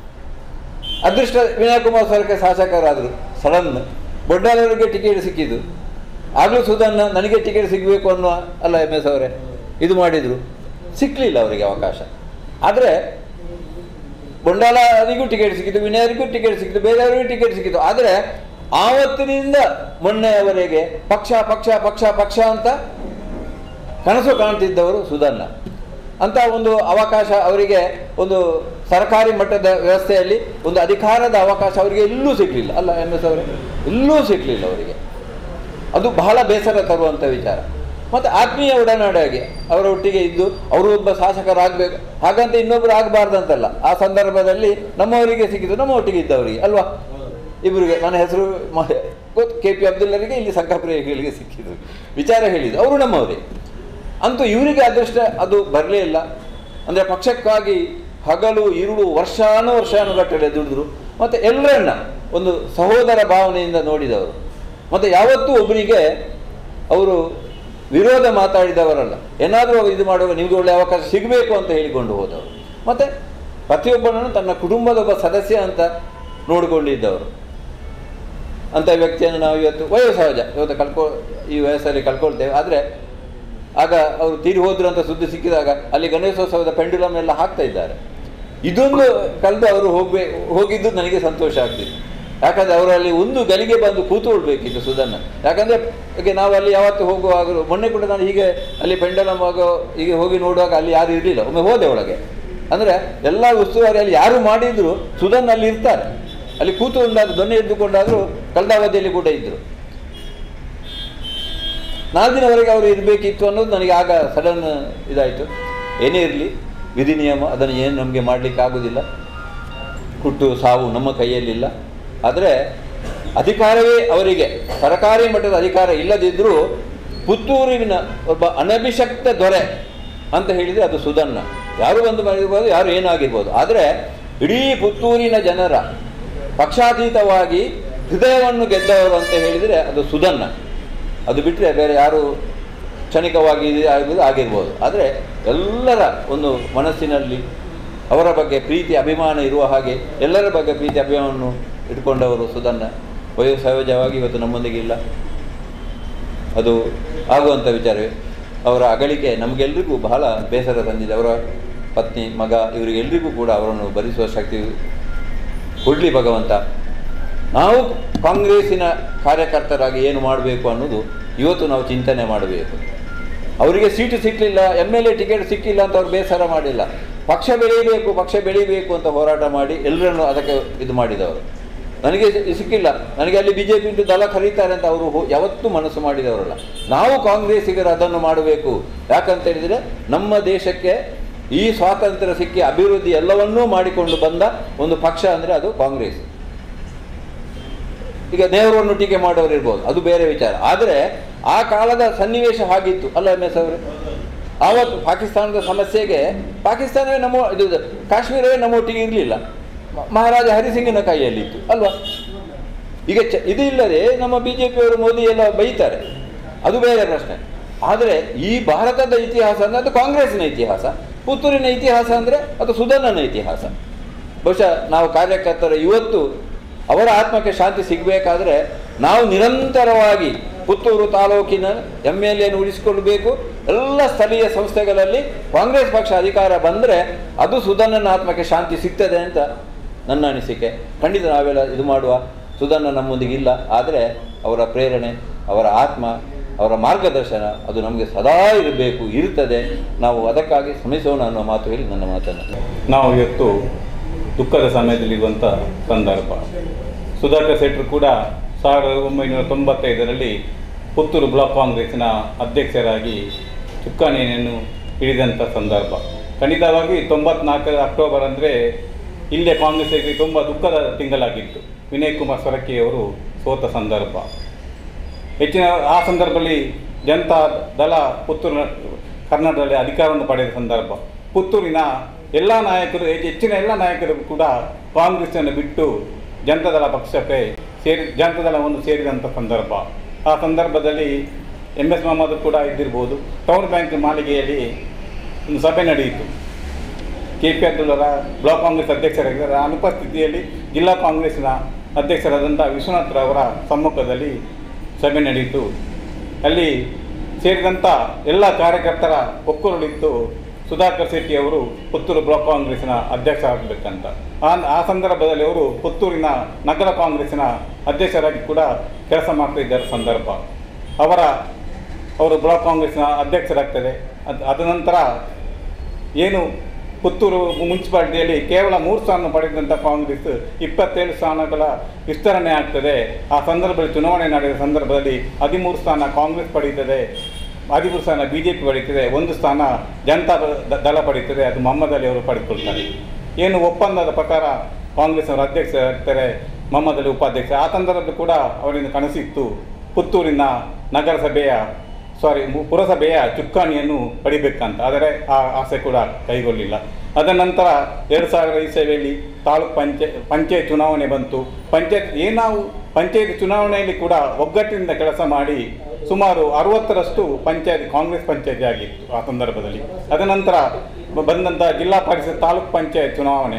Speaker 3: ಅದೃಷ್ಟ ವಿನಯ್ ಕುಮಾರ್ ಸೊರಕೆ ಶಾಸಕರಾದರು, ಸಡನ್ ಬೊಡ್ಡಾಲವರಿಗೆ ಟಿಕೆಟ್ ಸಿಕ್ಕಿದ್ದು. ಆಗಲೂ ಸುಧನ್ನ ನನಗೆ ಟಿಕೆಟ್ ಸಿಗಬೇಕು ಅನ್ನುವ ಅಲ್ಲ MS ಅವರೇ ಇದು ಮಾಡಿದರು, ಸಿಕ್ಕಲಿಲ್ಲ ಅವರಿಗೆ ಅವಕಾಶ. ಆದರೆ ಬೊಂಡಾಲರಿಗೂ ಟಿಕೆಟ್ ಸಿಕ್ಕಿತು, ವಿನಯರಿಗೂ ಟಿಕೆಟ್ ಸಿಕ್ಕಿತು, ಬೇರೆಯವರಿಗೂ ಟಿಕೆಟ್ ಸಿಕ್ಕಿತು. ಆದರೆ ಆವತ್ತಿನಿಂದ ಮೊನ್ನೆಯವರೆಗೆ ಪಕ್ಷ ಪಕ್ಷ ಪಕ್ಷ ಪಕ್ಷ ಅಂತ ಕನಸು ಕಾಣ್ತಿದ್ದವರು ಸುಧನ್ನ. ಅಂತ ಒಂದು ಅವಕಾಶ ಅವರಿಗೆ, ಒಂದು ಸರ್ಕಾರಿ ಮಟ್ಟದ ವ್ಯವಸ್ಥೆಯಲ್ಲಿ ಒಂದು ಅಧಿಕಾರದ ಅವಕಾಶ ಅವರಿಗೆ ಎಲ್ಲೂ ಸಿಗಲಿಲ್ಲ ಅಲ್ಲ MS ಅವರೇ, ಎಲ್ಲೂ ಸಿಗಲಿಲ್ಲ ಅವರಿಗೆ. ಅದು ಬಹಳ ಬೇಸರ ತರುವಂಥ ವಿಚಾರ. ಮತ್ತು ಆತ್ಮೀಯ ಒಡನಾಡಿಗೆ ಅವರ ಒಟ್ಟಿಗೆ ಇದ್ದು ಅವರು ಒಬ್ಬ ಶಾಸಕರಾಗಬೇಕು ಹಾಗಂತ ಇನ್ನೊಬ್ಬರು ಆಗಬಾರ್ದಂತಲ್ಲ. ಆ ಸಂದರ್ಭದಲ್ಲಿ ನಮ್ಮವರಿಗೆ ಸಿಕ್ಕಿದ್ದು, ನಮ್ಮ ಒಟ್ಟಿಗೆ ಇದ್ದವರಿಗೆ ಅಲ್ವಾ, ಇಬ್ಬರಿಗೆ ನನ್ನ ಹೆಸರು ಗೊತ್ತು, KP ಅಬ್ದುಲ್ಲರಿಗೆ ಇಲ್ಲಿ ಸಂಘಪ್ರಿಯಗಳಿಗೆ ಸಿಕ್ಕಿದ್ರು, ವಿಚಾರ ಹೇಳಿದ್ದು ಅವರು ನಮ್ಮವರೇ. ಅಂತೂ ಇವರಿಗೆ ಅದೃಷ್ಟ ಅದು ಬರಲೇ ಇಲ್ಲ. ಅಂದರೆ ಪಕ್ಷಕ್ಕಾಗಿ ಹಗಲು ಇರುಳು ವರ್ಷಾನುಗಟ್ಟಲೆ ದುಡಿದ್ರು. ಮತ್ತು ಎಲ್ಲರನ್ನ ಒಂದು ಸಹೋದರ ಭಾವನೆಯಿಂದ ನೋಡಿದವರು. ಮತ್ತು ಯಾವತ್ತೂ ಒಬ್ಬರಿಗೆ ಅವರು ವಿರೋಧ ಮಾತಾಡಿದವರಲ್ಲ. ಏನಾದರೂ ಇದು ಮಾಡುವಾಗ ನಿಮಗೆ ಒಳ್ಳೆಯ ಅವಕಾಶ ಸಿಗಬೇಕು ಅಂತ ಹೇಳಿಕೊಂಡು ಹೋದವರು. ಮತ್ತು ಪ್ರತಿಯೊಬ್ಬನನ್ನು ತನ್ನ ಕುಟುಂಬದ ಒಬ್ಬ ಸದಸ್ಯ ಅಂತ ನೋಡಿಕೊಂಡಿದ್ದವರು. ಅಂಥ ವ್ಯಕ್ತಿಯನ್ನು ನಾವು ಇವತ್ತು ವಯೋಸಹಜ ಇವತ್ತು ಈ ವಯಸ್ಸಲ್ಲಿ ಕಳ್ಕೊಳ್ತೇವೆ. ಆದರೆ ಆಗ ಅವರು ತೀರಿ ಹೋದ್ರು ಅಂತ ಸುದ್ದಿ ಸಿಕ್ಕಿದಾಗ ಅಲ್ಲಿ ಗಣೇಶೋತ್ಸವದ ಪೆಂಡುಲಮ್ ಎಲ್ಲ ಹಾಕ್ತಾ ಇದ್ದಾರೆ. ಇದೊಂದು ಕಳೆದು ಅವರು ಹೋಗಿದ್ದು ನನಗೆ ಸಂತೋಷ ಆಗ್ತಿತ್ತು. ಯಾಕಂದರೆ ಅವರಲ್ಲಿ ಒಂದು ಗಲಿಗೆ ಬಂದು ಕೂತ್ಕೊಳ್ಬೇಕಿತ್ತು ಸುಧನ್ನ. ಯಾಕಂದರೆ ಈಗ ನಾವು ಅಲ್ಲಿ ಯಾವತ್ತು ಹೋಗುವಾಗ, ಮೊನ್ನೆ ಕೂಡ ನಾನು ಹೀಗೆ ಅಲ್ಲಿ ಪೆಂಡಲಮ್ ಹೀಗೆ ಹೋಗಿ ನೋಡುವಾಗ ಅಲ್ಲಿ ಯಾರು ಇರಲಿಲ್ಲ. ಒಮ್ಮೆ ಹೋದೆ ಒಳಗೆ, ಅಂದರೆ ಎಲ್ಲ ಉಸ್ತುವಾರಿ ಅಲ್ಲಿ ಯಾರು ಮಾಡಿದ್ರು ಸುಧನ್ ಅಲ್ಲಿ ಇರ್ತಾರೆ. ಅಲ್ಲಿ ಕೂತ್ಕೊಂಡಾದ್ರು, ದೊಣ್ಣೆ ಎದ್ದುಕೊಂಡಾದರೂ ಕಳೆದ ಅವಧಿಯಲ್ಲಿ ಕೂಡ ಇದ್ದರು. 4 ದಿನವರೆಗೆ ಅವರು ಇರಬೇಕಿತ್ತು ಅನ್ನೋದು ನನಗೆ ಆಗ ಸಡನ್ ಇದಾಯಿತು. ಏನೇ ಇರಲಿ, ವಿಧಿ ನಿಯಮ, ಅದನ್ನು ಏನು ನಮಗೆ ಮಾಡಲಿಕ್ಕೆ ಆಗೋದಿಲ್ಲ. ಹುಟ್ಟು ಸಾವು ನಮ್ಮ ಕೈಯಲ್ಲಿಲ್ಲ. ಆದರೆ ಅಧಿಕಾರವೇ ಅವರಿಗೆ ಸರ್ಕಾರಿ ಮಟ್ಟದ ಅಧಿಕಾರ ಇಲ್ಲದಿದ್ದರೂ ಪುತ್ತೂರಿನ ಒಬ್ಬ ಅನಭಿಷಕ್ತ ದೊರೆ ಅಂತ ಹೇಳಿದರೆ ಅದು ಸುಧನ್ನ. ಯಾರು ಬಂದು ಮಾಡಿರ್ಬೋದು, ಯಾರು ಏನಾಗಿರ್ಬೋದು. ಆದರೆ ಇಡೀ ಪುತ್ತೂರಿನ ಜನರ ಪಕ್ಷಾತೀತವಾಗಿ ಹೃದಯವನ್ನು ಗೆದ್ದವರು ಅಂತ ಹೇಳಿದರೆ ಅದು ಸುಧನ್ನ. ಅದು ಬಿಟ್ಟರೆ ಬೇರೆ ಯಾರು ಕ್ಷಣಿಕವಾಗಿ ಆಗಿರ್ಬೋದು. ಆದರೆ ಎಲ್ಲರ ಒಂದು ಮನಸ್ಸಿನಲ್ಲಿ ಅವರ ಬಗ್ಗೆ ಪ್ರೀತಿ ಅಭಿಮಾನ ಇರುವ ಹಾಗೆ ಎಲ್ಲರ ಬಗ್ಗೆ ಪ್ರೀತಿ ಅಭಿಮಾನವನ್ನು ಇಟ್ಕೊಂಡವರು ಸುಧನ್ನ. ವಯೋಸಹಜವಾಗಿ ಇವತ್ತು ನಮ್ಮೊಂದಿಗೆ ಇಲ್ಲ, ಅದು ಆಗುವಂಥ ವಿಚಾರವೇ. ಅವರ ಅಗಲಿಕೆ ನಮಗೆಲ್ಲರಿಗೂ ಬಹಳ ಬೇಸರ ತಂದಿದೆ. ಅವರ ಪತ್ನಿ, ಮಗ, ಇವರಿಗೆಲ್ಲರಿಗೂ ಕೂಡ ಅವರನ್ನು ಭರಿಸುವ ಶಕ್ತಿ ಕೊಡಲಿ ಭಗವಂತ. ನಾವು ಕಾಂಗ್ರೆಸ್ಸಿನ ಕಾರ್ಯಕರ್ತರಾಗಿ ಏನು ಮಾಡಬೇಕು ಅನ್ನೋದು ಇವತ್ತು ನಾವು ಚಿಂತನೆ ಮಾಡಬೇಕು. ಅವರಿಗೆ ಸೀಟು ಸಿಕ್ಕಲಿಲ್ಲ, MLA ಟಿಕೆಟ್ ಸಿಕ್ಕಿಲ್ಲ ಅಂತ ಅವ್ರು ಬೇಸರ ಮಾಡಿಲ್ಲ. ಪಕ್ಷ ಬೆಳೀಬೇಕು ಅಂತ ಹೋರಾಟ ಮಾಡಿ ಎಲ್ಲರನ್ನು ಅದಕ್ಕೆ ಇದು ಮಾಡಿದವರು. ನನಗೆ ಸಿಕ್ಕಿಲ್ಲ, ನನಗೆ ಅಲ್ಲಿ BJP ದಳ ಕರೀತಾರೆ ಅಂತ ಅವರು ಯಾವತ್ತೂ ಮನಸ್ಸು ಮಾಡಿದವರಲ್ಲ. ನಾವು ಕಾಂಗ್ರೆಸ್ಸಿಗರು ಅದನ್ನು ಮಾಡಬೇಕು. ಯಾಕಂತ ಹೇಳಿದರೆ ನಮ್ಮ ದೇಶಕ್ಕೆ ಈ ಸ್ವಾತಂತ್ರ್ಯ ಸಿಕ್ಕಿ ಅಭಿವೃದ್ಧಿ ಎಲ್ಲವನ್ನೂ ಮಾಡಿಕೊಂಡು ಬಂದ ಒಂದು ಪಕ್ಷ ಅಂದರೆ ಅದು ಕಾಂಗ್ರೆಸ್. ಈಗ ನೆಹರುವನ್ನು ಟೀಕೆ ಮಾಡೋರು ಇರ್ಬೋದು, ಅದು ಬೇರೆ ವಿಚಾರ. ಆದರೆ ಆ ಕಾಲದ ಸನ್ನಿವೇಶ ಹಾಗಿತ್ತು ಅಲ್ಲ MS ಅವರೇ. ಆವತ್ತು ಪಾಕಿಸ್ತಾನದ ಸಮಸ್ಯೆಗೆ ಪಾಕಿಸ್ತಾನವೇ ಇದು ಕಾಶ್ಮೀರವೇ ನಮ್ಮೊಟ್ಟಿಗೆ ಇರಲಿಲ್ಲ, ಮಹಾರಾಜ ಹರಿಸಿಂಗನ ಕೈಯಲ್ಲಿತ್ತು ಅಲ್ವಾ. ಈಗ ಇದು ಇಲ್ಲದೆ ನಮ್ಮ BJP ಅವರು ಮೋದಿ ಎಲ್ಲ ಬೈತಾರೆ, ಅದು ಬೇರೆ ಪ್ರಶ್ನೆ. ಆದರೆ ಈ ಭಾರತದ ಇತಿಹಾಸ ಅಂದರೆ ಅದು ಕಾಂಗ್ರೆಸ್ಸಿನ ಇತಿಹಾಸ, ಪುತ್ತೂರಿನ ಇತಿಹಾಸ ಅಂದರೆ ಅದು ಸುಧನ್ನನ ಇತಿಹಾಸ. ಬಹುಶಃ ನಾವು ಕಾರ್ಯಕರ್ತರು ಇವತ್ತು ಅವರ ಆತ್ಮಕ್ಕೆ ಶಾಂತಿ ಸಿಗಬೇಕಾದ್ರೆ ನಾವು ನಿರಂತರವಾಗಿ ಪುತ್ತೂರು ತಾಲೂಕಿನ MLAಯನ್ನು ಉಳಿಸಿಕೊಳ್ಳಬೇಕು. ಎಲ್ಲ ಸ್ಥಳೀಯ ಸಂಸ್ಥೆಗಳಲ್ಲಿ ಕಾಂಗ್ರೆಸ್ ಪಕ್ಷ ಅಧಿಕಾರ ಬಂದರೆ ಅದು ಸುಧನ್ನನ ಆತ್ಮಕ್ಕೆ ಶಾಂತಿ ಸಿಗ್ತದೆ ಅಂತ ನನ್ನ ಅನಿಸಿಕೆ. ಖಂಡಿತ ನಾವೆಲ್ಲ ಇದು ಮಾಡುವ. ಸುಧನ್ನ ನಮ್ಮೊಂದಿಗೆ ಇಲ್ಲ, ಆದರೆ ಅವರ ಪ್ರೇರಣೆ, ಅವರ ಆತ್ಮ, ಅವರ ಮಾರ್ಗದರ್ಶನ ಅದು ನಮಗೆ ಸದಾ ಇರುತ್ತದೆ. ನಾವು ಅದಕ್ಕಾಗಿ ಶ್ರಮಿಸೋಣ ಅನ್ನೋ ಮಾತು ಹೇಳಿ ನನ್ನ ಮಾತನ್ನು.
Speaker 4: ನಾವು ಇವತ್ತು ದುಃಖದ ಸಮಯದಲ್ಲಿರುವಂಥ ಸಂದರ್ಭ. ಸುಧಾಕರ್ ಶೆಟ್ಟರು ಕೂಡ 1995ರಲ್ಲಿ ಪುತ್ತೂರು ಬ್ಲಾಕ್ ಕಾಂಗ್ರೆಸ್ಸಿನ ಅಧ್ಯಕ್ಷರಾಗಿ ಚುಕ್ಕಾಣಿಯನ್ನು ಹಿಡಿದಂಥ ಸಂದರ್ಭ. ಖಂಡಿತವಾಗಿ 94 ಅಕ್ಟೋಬರ್ ಅಂದರೆ ಇಲ್ಲೇ ಕಾಂಗ್ರೆಸ್ಸಿಗೆ ತುಂಬ ದುಃಖದ ತಿಂಗಳಾಗಿತ್ತು. ವಿನಯ್ ಕುಮಾರ್ ಸೊರಕೆಯವರು ಸೋತ ಸಂದರ್ಭ. ಹೆಚ್ಚಿನ ಆ ಸಂದರ್ಭದಲ್ಲಿ ಜನತಾ ದಳ ಪುತ್ತೂರು ಕರ್ನಾಟಕದಲ್ಲಿ ಅಧಿಕಾರವನ್ನು ಪಡೆದ ಸಂದರ್ಭ. ಪುತ್ತೂರಿನ ಎಲ್ಲ ನಾಯಕರು, ಹೆಚ್ಚಿನ ಎಲ್ಲ ನಾಯಕರು ಕೂಡ ಕಾಂಗ್ರೆಸ್ಸನ್ನು ಬಿಟ್ಟು ಜನತಾದಳ ಪಕ್ಷಕ್ಕೆ ಜನತಾದಳವನ್ನು ಸೇರಿದಂಥ ಸಂದರ್ಭ. ಆ ಸಂದರ್ಭದಲ್ಲಿ MS ಮೊಹಮ್ಮದ್ ಕೂಡ ಇದ್ದಿರ್ಬೋದು. ಟೌನ್ ಬ್ಯಾಂಕ್ ಮಾಳಿಗೆಯಲ್ಲಿ ಒಂದು ಸಭೆ ನಡೆಯಿತು. KP ಅಬ್ದುಲ್ಲರ ಬ್ಲಾಕ್ ಕಾಂಗ್ರೆಸ್ ಅಧ್ಯಕ್ಷರಾಗಿದ್ದ ಅನುಪಸ್ಥಿತಿಯಲ್ಲಿ ಜಿಲ್ಲಾ ಕಾಂಗ್ರೆಸ್ನ ಅಧ್ಯಕ್ಷರಾದಂಥ ವಿಶ್ವನಾಥ್ರವರ ಸಮ್ಮುಖದಲ್ಲಿ ಸಭೆ ನಡೆಯಿತು. ಅಲ್ಲಿ ಸೇರಿದಂಥ ಎಲ್ಲ ಕಾರ್ಯಕರ್ತರ ಒಕ್ಕೂರಲಿತ್ತು ಸುಧಾಕರ್ ಶೆಟ್ಟಿ ಅವರು ಪುತ್ತೂರು ಬ್ಲಾಕ್ ಕಾಂಗ್ರೆಸ್ನ ಅಧ್ಯಕ್ಷರಾಗಬೇಕಂತ. ಆ ಸಂದರ್ಭದಲ್ಲಿ ಅವರು ಪುತ್ತೂರಿನ ನಗರ ಕಾಂಗ್ರೆಸ್ಸಿನ ಅಧ್ಯಕ್ಷರಾಗಿ ಕೂಡ ಕೆಲಸ ಮಾಡ್ತಾ ಇದ್ದಾರೆ ಸಂದರ್ಭ. ಅವರು ಬ್ಲಾಕ್ ಕಾಂಗ್ರೆಸ್ನ ಅಧ್ಯಕ್ಷರಾಗ್ತದೆ. ಅದ ನಂತರ ಏನು ಪುತ್ತೂರು ಮುನ್ಸಿಪಾಲಿಟಿಯಲ್ಲಿ ಕೇವಲ 3 ಸ್ಥಾನ ಪಡೆದಂಥ ಕಾಂಗ್ರೆಸ್ 27 ಸ್ಥಾನಗಳ ವಿಸ್ತರಣೆ ಆಗ್ತದೆ. ಆ ಸಂದರ್ಭದಲ್ಲಿ ಚುನಾವಣೆ ನಡೆದ ಸಂದರ್ಭದಲ್ಲಿ 13 ಸ್ಥಾನ ಕಾಂಗ್ರೆಸ್ ಪಡೀತದೆ, 13 ಸ್ಥಾನ BJP ಪಡೀತದೆ, 1 ಸ್ಥಾನ ಜನತಾ ದಳ ಪಡೀತದೆ. ಅದು ಮೊಹಮ್ಮದ್ ಅಲಿ ಅವರು ಪಡೆದುಕೊಳ್ತಾರೆ. ಏನು ಒಪ್ಪಂದದ ಪ್ರಕಾರ ಕಾಂಗ್ರೆಸ್ ಅವರ ಅಧ್ಯಕ್ಷರಾಗ್ತಾರೆ, ಮೊಹಮ್ಮದ್ ಅಲಿ ಉಪಾಧ್ಯಕ್ಷ. ಆ ಸಂದರ್ಭದಲ್ಲಿ ಕೂಡ ಅವರಿಂದ ಕನಸಿತ್ತು ಪುತ್ತೂರಿನ ಪುರಸಭೆಯ ಚುಕ್ಕಾಣಿಯನ್ನು ಪಡಿಬೇಕಂತ. ಆದರೆ ಆ ಆಸೆ ಕೂಡ ಕೈಗೊಳ್ಳಿಲ್ಲ. ಅದ ನಂತರ 2000 ಇಸವಿಯಲ್ಲಿ ತಾಲೂಕು ಪಂಚಾಯತ್ ಚುನಾವಣೆ ಬಂತು. ಪಂಚಾಯತ್ ಚುನಾವಣೆಯಲ್ಲಿ ಕೂಡ ಒಗ್ಗಟ್ಟಿನಿಂದ ಕೆಲಸ ಮಾಡಿ ಸುಮಾರು 60ರಷ್ಟು ಪಂಚಾಯತ್ ಕಾಂಗ್ರೆಸ್ ಪಂಚಾಯತಿ ಆಗಿತ್ತು ಆ ಸಂದರ್ಭದಲ್ಲಿ. ಅದ ನಂತರ ಬಂದಂಥ ಜಿಲ್ಲಾ ಪರಿಷತ್ ತಾಲೂಕು ಪಂಚಾಯತ್ ಚುನಾವಣೆ,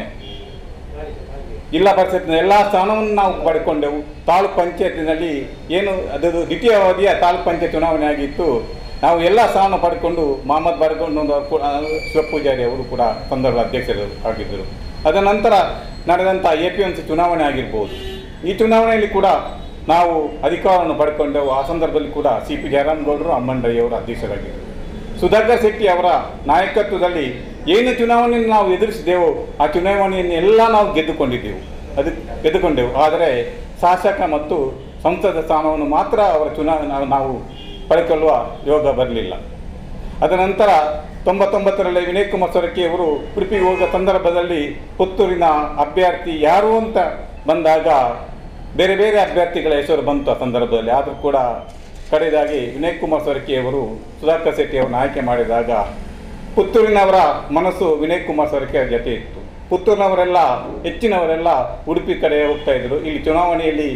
Speaker 4: ಜಿಲ್ಲಾ ಪರಿಷತ್ನ ಎಲ್ಲ ಸ್ಥಾನವನ್ನು ನಾವು ಪಡ್ಕೊಂಡೆವು. ತಾಲೂಕು ಪಂಚಾಯತಿನಲ್ಲಿ ಅದು ದ್ವಿತೀಯ ಅವಧಿಯ ತಾಲೂಕು ಪಂಚಾಯತ್ ಚುನಾವಣೆ ಆಗಿತ್ತು. ನಾವು ಎಲ್ಲ ಸ್ಥಾನ ಪಡ್ಕೊಂಡು ಮೊಹಮ್ಮದ್ ಬರ್ಕೊಂಡು ಶಿವಪೂಜಾರಿ ಅವರು ಕೂಡ ಸಂದರ್ಭ ಅಧ್ಯಕ್ಷರು ಆಗಿದ್ದರು. ಅದ ನಂತರ ನಡೆದಂಥ APMC ಚುನಾವಣೆ ಆಗಿರ್ಬೋದು. ಈ ಚುನಾವಣೆಯಲ್ಲಿ ಕೂಡ ನಾವು ಅಧಿಕಾರವನ್ನು ಪಡ್ಕೊಂಡೆವು. ಆ ಸಂದರ್ಭದಲ್ಲಿ ಕೂಡ CP ಜಯರಾಮಗೌಡರು, ಅಮ್ಮಂಡಯ್ಯ ಅವರು ಅಧ್ಯಕ್ಷರಾಗಿದ್ದರು. ಸುಧಾಕರ್ ಶೆಟ್ಟಿ ಅವರ ನಾಯಕತ್ವದಲ್ಲಿ ಏನು ಚುನಾವಣೆಯನ್ನು ನಾವು ಎದುರಿಸಿದೆವು, ಆ ಚುನಾವಣೆಯನ್ನೆಲ್ಲ ನಾವು ಗೆದ್ದುಕೊಂಡೆವು. ಆದರೆ ಶಾಸಕ ಮತ್ತು ಸಂಸದ ಸ್ಥಾನವನ್ನು ಮಾತ್ರ ಅವರ ಚುನಾವಣೆ ನಾವು ಪಡೆದುಕೊಳ್ಳುವ ಯೋಗ ಬರಲಿಲ್ಲ. ಅದ ನಂತರ 99ರಲ್ಲಿ ವಿನಯ್ ಕುಮಾರ್ ಸೊರಕೆ ಅವರು ಉಡುಪಿಗೆ ಹೋದ ಸಂದರ್ಭದಲ್ಲಿ ಪುತ್ತೂರಿನ ಅಭ್ಯರ್ಥಿ ಯಾರು ಅಂತ ಬಂದಾಗ ಬೇರೆ ಬೇರೆ ಅಭ್ಯರ್ಥಿಗಳ ಹೆಸರು ಬಂತು ಆ ಸಂದರ್ಭದಲ್ಲಿ. ಆದರೂ ಕೂಡ ಕಡೆಯದಾಗಿ ವಿನಯ್ ಕುಮಾರ್ ಸೊರಕೆ ಅವರು ಸುಧಾಕರ್ ಶೆಟ್ಟಿ ಅವರನ್ನು ಆಯ್ಕೆ ಮಾಡಿದಾಗ ಪುತ್ತೂರಿನವರ ಮನಸ್ಸು ವಿನಯ್ ಕುಮಾರ್ ಸೊರಕೆ ಜೊತೆ ಇತ್ತು. ಪುತ್ತೂರಿನವರೆಲ್ಲ ಹೆಚ್ಚಿನವರೆಲ್ಲ ಉಡುಪಿ ಕಡೆ ಹೋಗ್ತಾ ಇದ್ದರು. ಇಲ್ಲಿ ಚುನಾವಣೆಯಲ್ಲಿ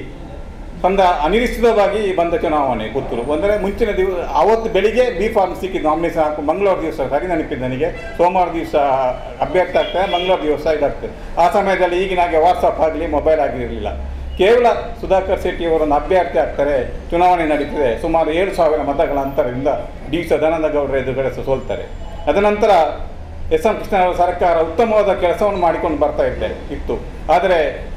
Speaker 4: ಅನಿರೀಕ್ಷಿತವಾಗಿ ಬಂದ ಚುನಾವಣೆ ಪುತ್ತೂರು. ಅಂದರೆ ಮುಂಚಿನ ಅವತ್ತು ಬೆಳಿಗ್ಗೆ B.Pharm ಸಿಕ್ಕಿದ್ದು, ನಾಮಿನೇಷನ್ ಹಾಕಿ ಮಂಗಳವಾರ ದಿವಸ ಸರಿ ನೆನಪಿದ್ದು ನನಗೆ, ಸೋಮವಾರ ದಿವಸ ಅಭ್ಯರ್ಥಿ ಆಗ್ತದೆ, ಮಂಗಳವಾರ ದಿವಸ ಇದಾಗ್ತದೆ. ಆ ಸಮಯದಲ್ಲಿ ಈಗಿನಾಗೆ ವಾಟ್ಸಪ್ ಆಗಲಿ ಮೊಬೈಲ್ ಆಗಿರಲಿಲ್ಲ. ಕೇವಲ ಸುಧಾಕರ್ ಶೆಟ್ಟಿ ಅವರನ್ನು ಅಭ್ಯರ್ಥಿ ಆಗ್ತಾರೆ, ಚುನಾವಣೆ ನಡೀತದೆ. ಸುಮಾರು 7,000 ಮತಗಳ ಅಂತರದಿಂದ D. ಸದಾನಂದ ಗೌಡರ ಎದುರುಗಡೆ ಸೋಲ್ತಾರೆ. ಅದ ನಂತರ S.M. ಕೃಷ್ಣರಾವ್ ಸರ್ಕಾರ ಉತ್ತಮವಾದ ಕೆಲಸವನ್ನು ಮಾಡಿಕೊಂಡು ಬರ್ತಾ ಇತ್ತು. ಆದರೆ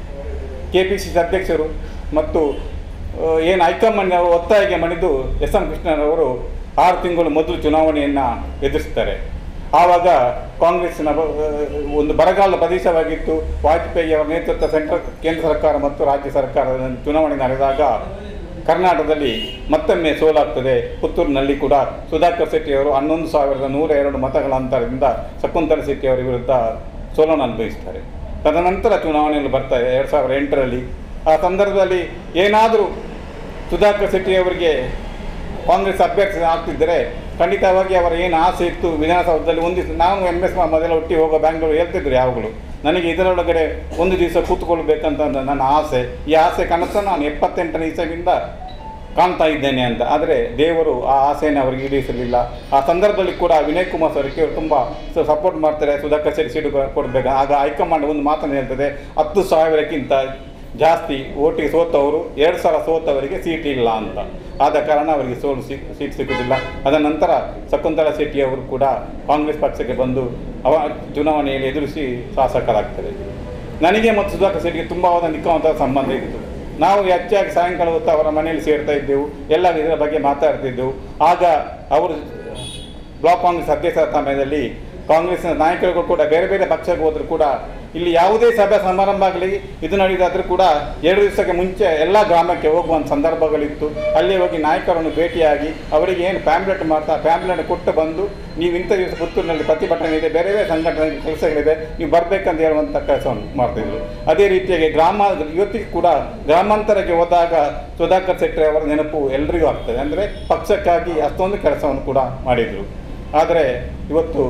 Speaker 4: KPCC ಅಧ್ಯಕ್ಷರು ಮತ್ತು ಏನು ಹೈಕಮಾಂಡ್ ಒತ್ತಾಯಕ್ಕೆ ಮಣಿದು S.M. ಕೃಷ್ಣರವರು 6 ತಿಂಗಳು ಮೊದಲು ಚುನಾವಣೆಯನ್ನು ಎದುರಿಸ್ತಾರೆ. ಆವಾಗ ಕಾಂಗ್ರೆಸ್ಸಿನ ಒಂದು ಬರಗಾಲ ಪ್ರದೇಶವಾಗಿತ್ತು. ವಾಜಪೇಯಿ ಅವರ ನೇತೃತ್ವ ಕೇಂದ್ರ ಸರ್ಕಾರ ಮತ್ತು ರಾಜ್ಯ ಸರ್ಕಾರದ ಚುನಾವಣೆ ನಡೆದಾಗ ಕರ್ನಾಟಕದಲ್ಲಿ ಮತ್ತೊಮ್ಮೆ ಸೋಲಾಗ್ತದೆ. ಪುತ್ತೂರಿನಲ್ಲಿ ಕೂಡ ಸುಧಾಕರ್ ಶೆಟ್ಟಿ ಅವರು 11,102 ಮತಗಳ ಅಂತರದಿಂದ ಶಕುಂತಲ ಶೆಟ್ಟಿ ಅವರ ವಿರುದ್ಧ ಸೋಲನ್ನು ಅನುಭವಿಸ್ತಾರೆ. ತದನಂತರ ಚುನಾವಣೆಯಲ್ಲಿ ಬರ್ತಾರೆ 2008ರಲ್ಲಿ. ಆ ಸಂದರ್ಭದಲ್ಲಿ ಏನಾದರೂ ಸುಧಾಕರ್ ಶೆಟ್ಟಿ ಅವರಿಗೆ ಕಾಂಗ್ರೆಸ್ ಅಭ್ಯರ್ಥಿ ಆಗ್ತಿದ್ದರೆ ಖಂಡಿತವಾಗಿ ಅವರ ಏನು ಆಸೆ ಇತ್ತು, ವಿಧಾನಸೌಧದಲ್ಲಿ ಒಂದು ದಿವಸ ನಾವು MS ಮೊದಲ ಒಟ್ಟಿಗೆ ಹೋಗೋ ಬ್ಯಾಂಗ್ಳೂರು ಹೇಳ್ತಿದ್ರು ಯಾವಾಗಲೂ, ನನಗೆ ಇದರೊಳಗಡೆ ಒಂದು ದಿವಸ ಕೂತ್ಕೊಳ್ಬೇಕಂತ ನನ್ನ ಆಸೆ. ಈ ಆಸೆ ಕನಸನ್ನು ನಾನು 78ನೇ ಇಸವಿಯಿಂದ ಕಾಣ್ತಾ ಇದ್ದೇನೆ ಅಂತ. ಆದರೆ ದೇವರು ಆ ಆಸೆಯನ್ನು ಅವರಿಗೆ ಈಡೇರಿಸಲಿಲ್ಲ. ಆ ಸಂದರ್ಭದಲ್ಲಿ ಕೂಡ ವಿನಯ್ ಕುಮಾರ್ ಸೊರಕೆ ಅವರು ತುಂಬ ಸಪೋರ್ಟ್ ಮಾಡ್ತಾರೆ, ಸುಧಾಕರ್ ಶೆಟ್ಟಿ ಸೀಟು ಕೊಡಬೇಕು. ಆಗ ಹೈಕಮಾಂಡ್ ಒಂದು ಮಾತನ್ನು ಹೇಳ್ತದೆ, 10,000ಕ್ಕಿಂತ ಜಾಸ್ತಿ ಓಟಿಗೆ ಸೋತವರು 2,000 ಸೋತವರಿಗೆ ಸೀಟ್ ಇಲ್ಲ ಅಂತ. ಆದ ಕಾರಣ ಅವರಿಗೆ ಸೀಟ್ ಸಿಗುವುದಿಲ್ಲ. ಅದ ನಂತರ ಶಕುಂತಲಾ ಶೆಟ್ಟಿ ಅವರು ಕೂಡ ಕಾಂಗ್ರೆಸ್ ಪಕ್ಷಕ್ಕೆ ಬಂದು ಚುನಾವಣೆಯಲ್ಲಿ ಎದುರಿಸಿ ಶಾಸಕರಾಗ್ತಾರೆ. ನನಗೆ ಮತ್ತು ಸುಧಾಕರ್ ಶೆಟ್ಟಿಗೆ ತುಂಬವಾದ ನಿಖರವಾದ ಸಂಬಂಧ ಇತ್ತು. ನಾವು ಹೆಚ್ಚಾಗಿ ಸಾಯಂಕಾಲ ಹೊತ್ತು ಅವರ ಮನೆಯಲ್ಲಿ ಸೇರ್ತಾ ಇದ್ದೆವು, ಎಲ್ಲ ಇದರ ಬಗ್ಗೆ ಮಾತಾಡ್ತಿದ್ದೆವು. ಆಗ ಅವರು ಬ್ಲಾಕ್ ಕಾಂಗ್ರೆಸ್ ಅಧ್ಯಕ್ಷರ ಸಮಯದಲ್ಲಿ ಕಾಂಗ್ರೆಸ್ನ ನಾಯಕರುಗಳು ಕೂಡ ಬೇರೆ ಬೇರೆ ಪಕ್ಷಕ್ಕೆ ಹೋದರೂ ಕೂಡ ಇಲ್ಲಿ ಯಾವುದೇ ಸಭೆ ಸಮಾರಂಭ ಆಗಲಿ ಇದು ನಡೆದಾದರೂ ಕೂಡ 2 ದಿವಸಕ್ಕೆ ಮುಂಚೆ ಎಲ್ಲ ಗ್ರಾಮಕ್ಕೆ ಹೋಗುವಂಥ ಸಂದರ್ಭಗಳಿತ್ತು. ಅಲ್ಲಿ ಹೋಗಿ ನಾಯಕರನ್ನು ಭೇಟಿಯಾಗಿ ಅವರಿಗೆ ಏನು ಪ್ಯಾಂಪ್ಲೆಟ್ ಕೊಟ್ಟು ಬಂದು, ನೀವು ಇಂಥ ದಿವಸ ಪುತ್ತೂರಿನಲ್ಲಿ ಪ್ರತಿಭಟನೆ ಇದೆ, ಬೇರೆ ಬೇರೆ ಸಂಘಟನೆ ಕೆಲಸಗಳಿದೆ, ನೀವು ಬರಬೇಕಂತ ಹೇಳುವಂಥ ಕೆಲಸವನ್ನು ಮಾಡ್ತಿದ್ರು. ಅದೇ ರೀತಿಯಾಗಿ ಇವತ್ತಿಗೆ ಕೂಡ ಗ್ರಾಮಾಂತರಕ್ಕೆ ಹೋದಾಗ ಸುಧಾಕರ್ ಶೆಟ್ಟಿ ಅವರ ನೆನಪು ಎಲ್ಲರಿಗೂ ಆಗ್ತದೆ. ಅಂದರೆ ಪಕ್ಷಕ್ಕಾಗಿ ಅಷ್ಟೊಂದು ಕೆಲಸವನ್ನು ಕೂಡ ಮಾಡಿದರು. ಆದರೆ ಇವತ್ತು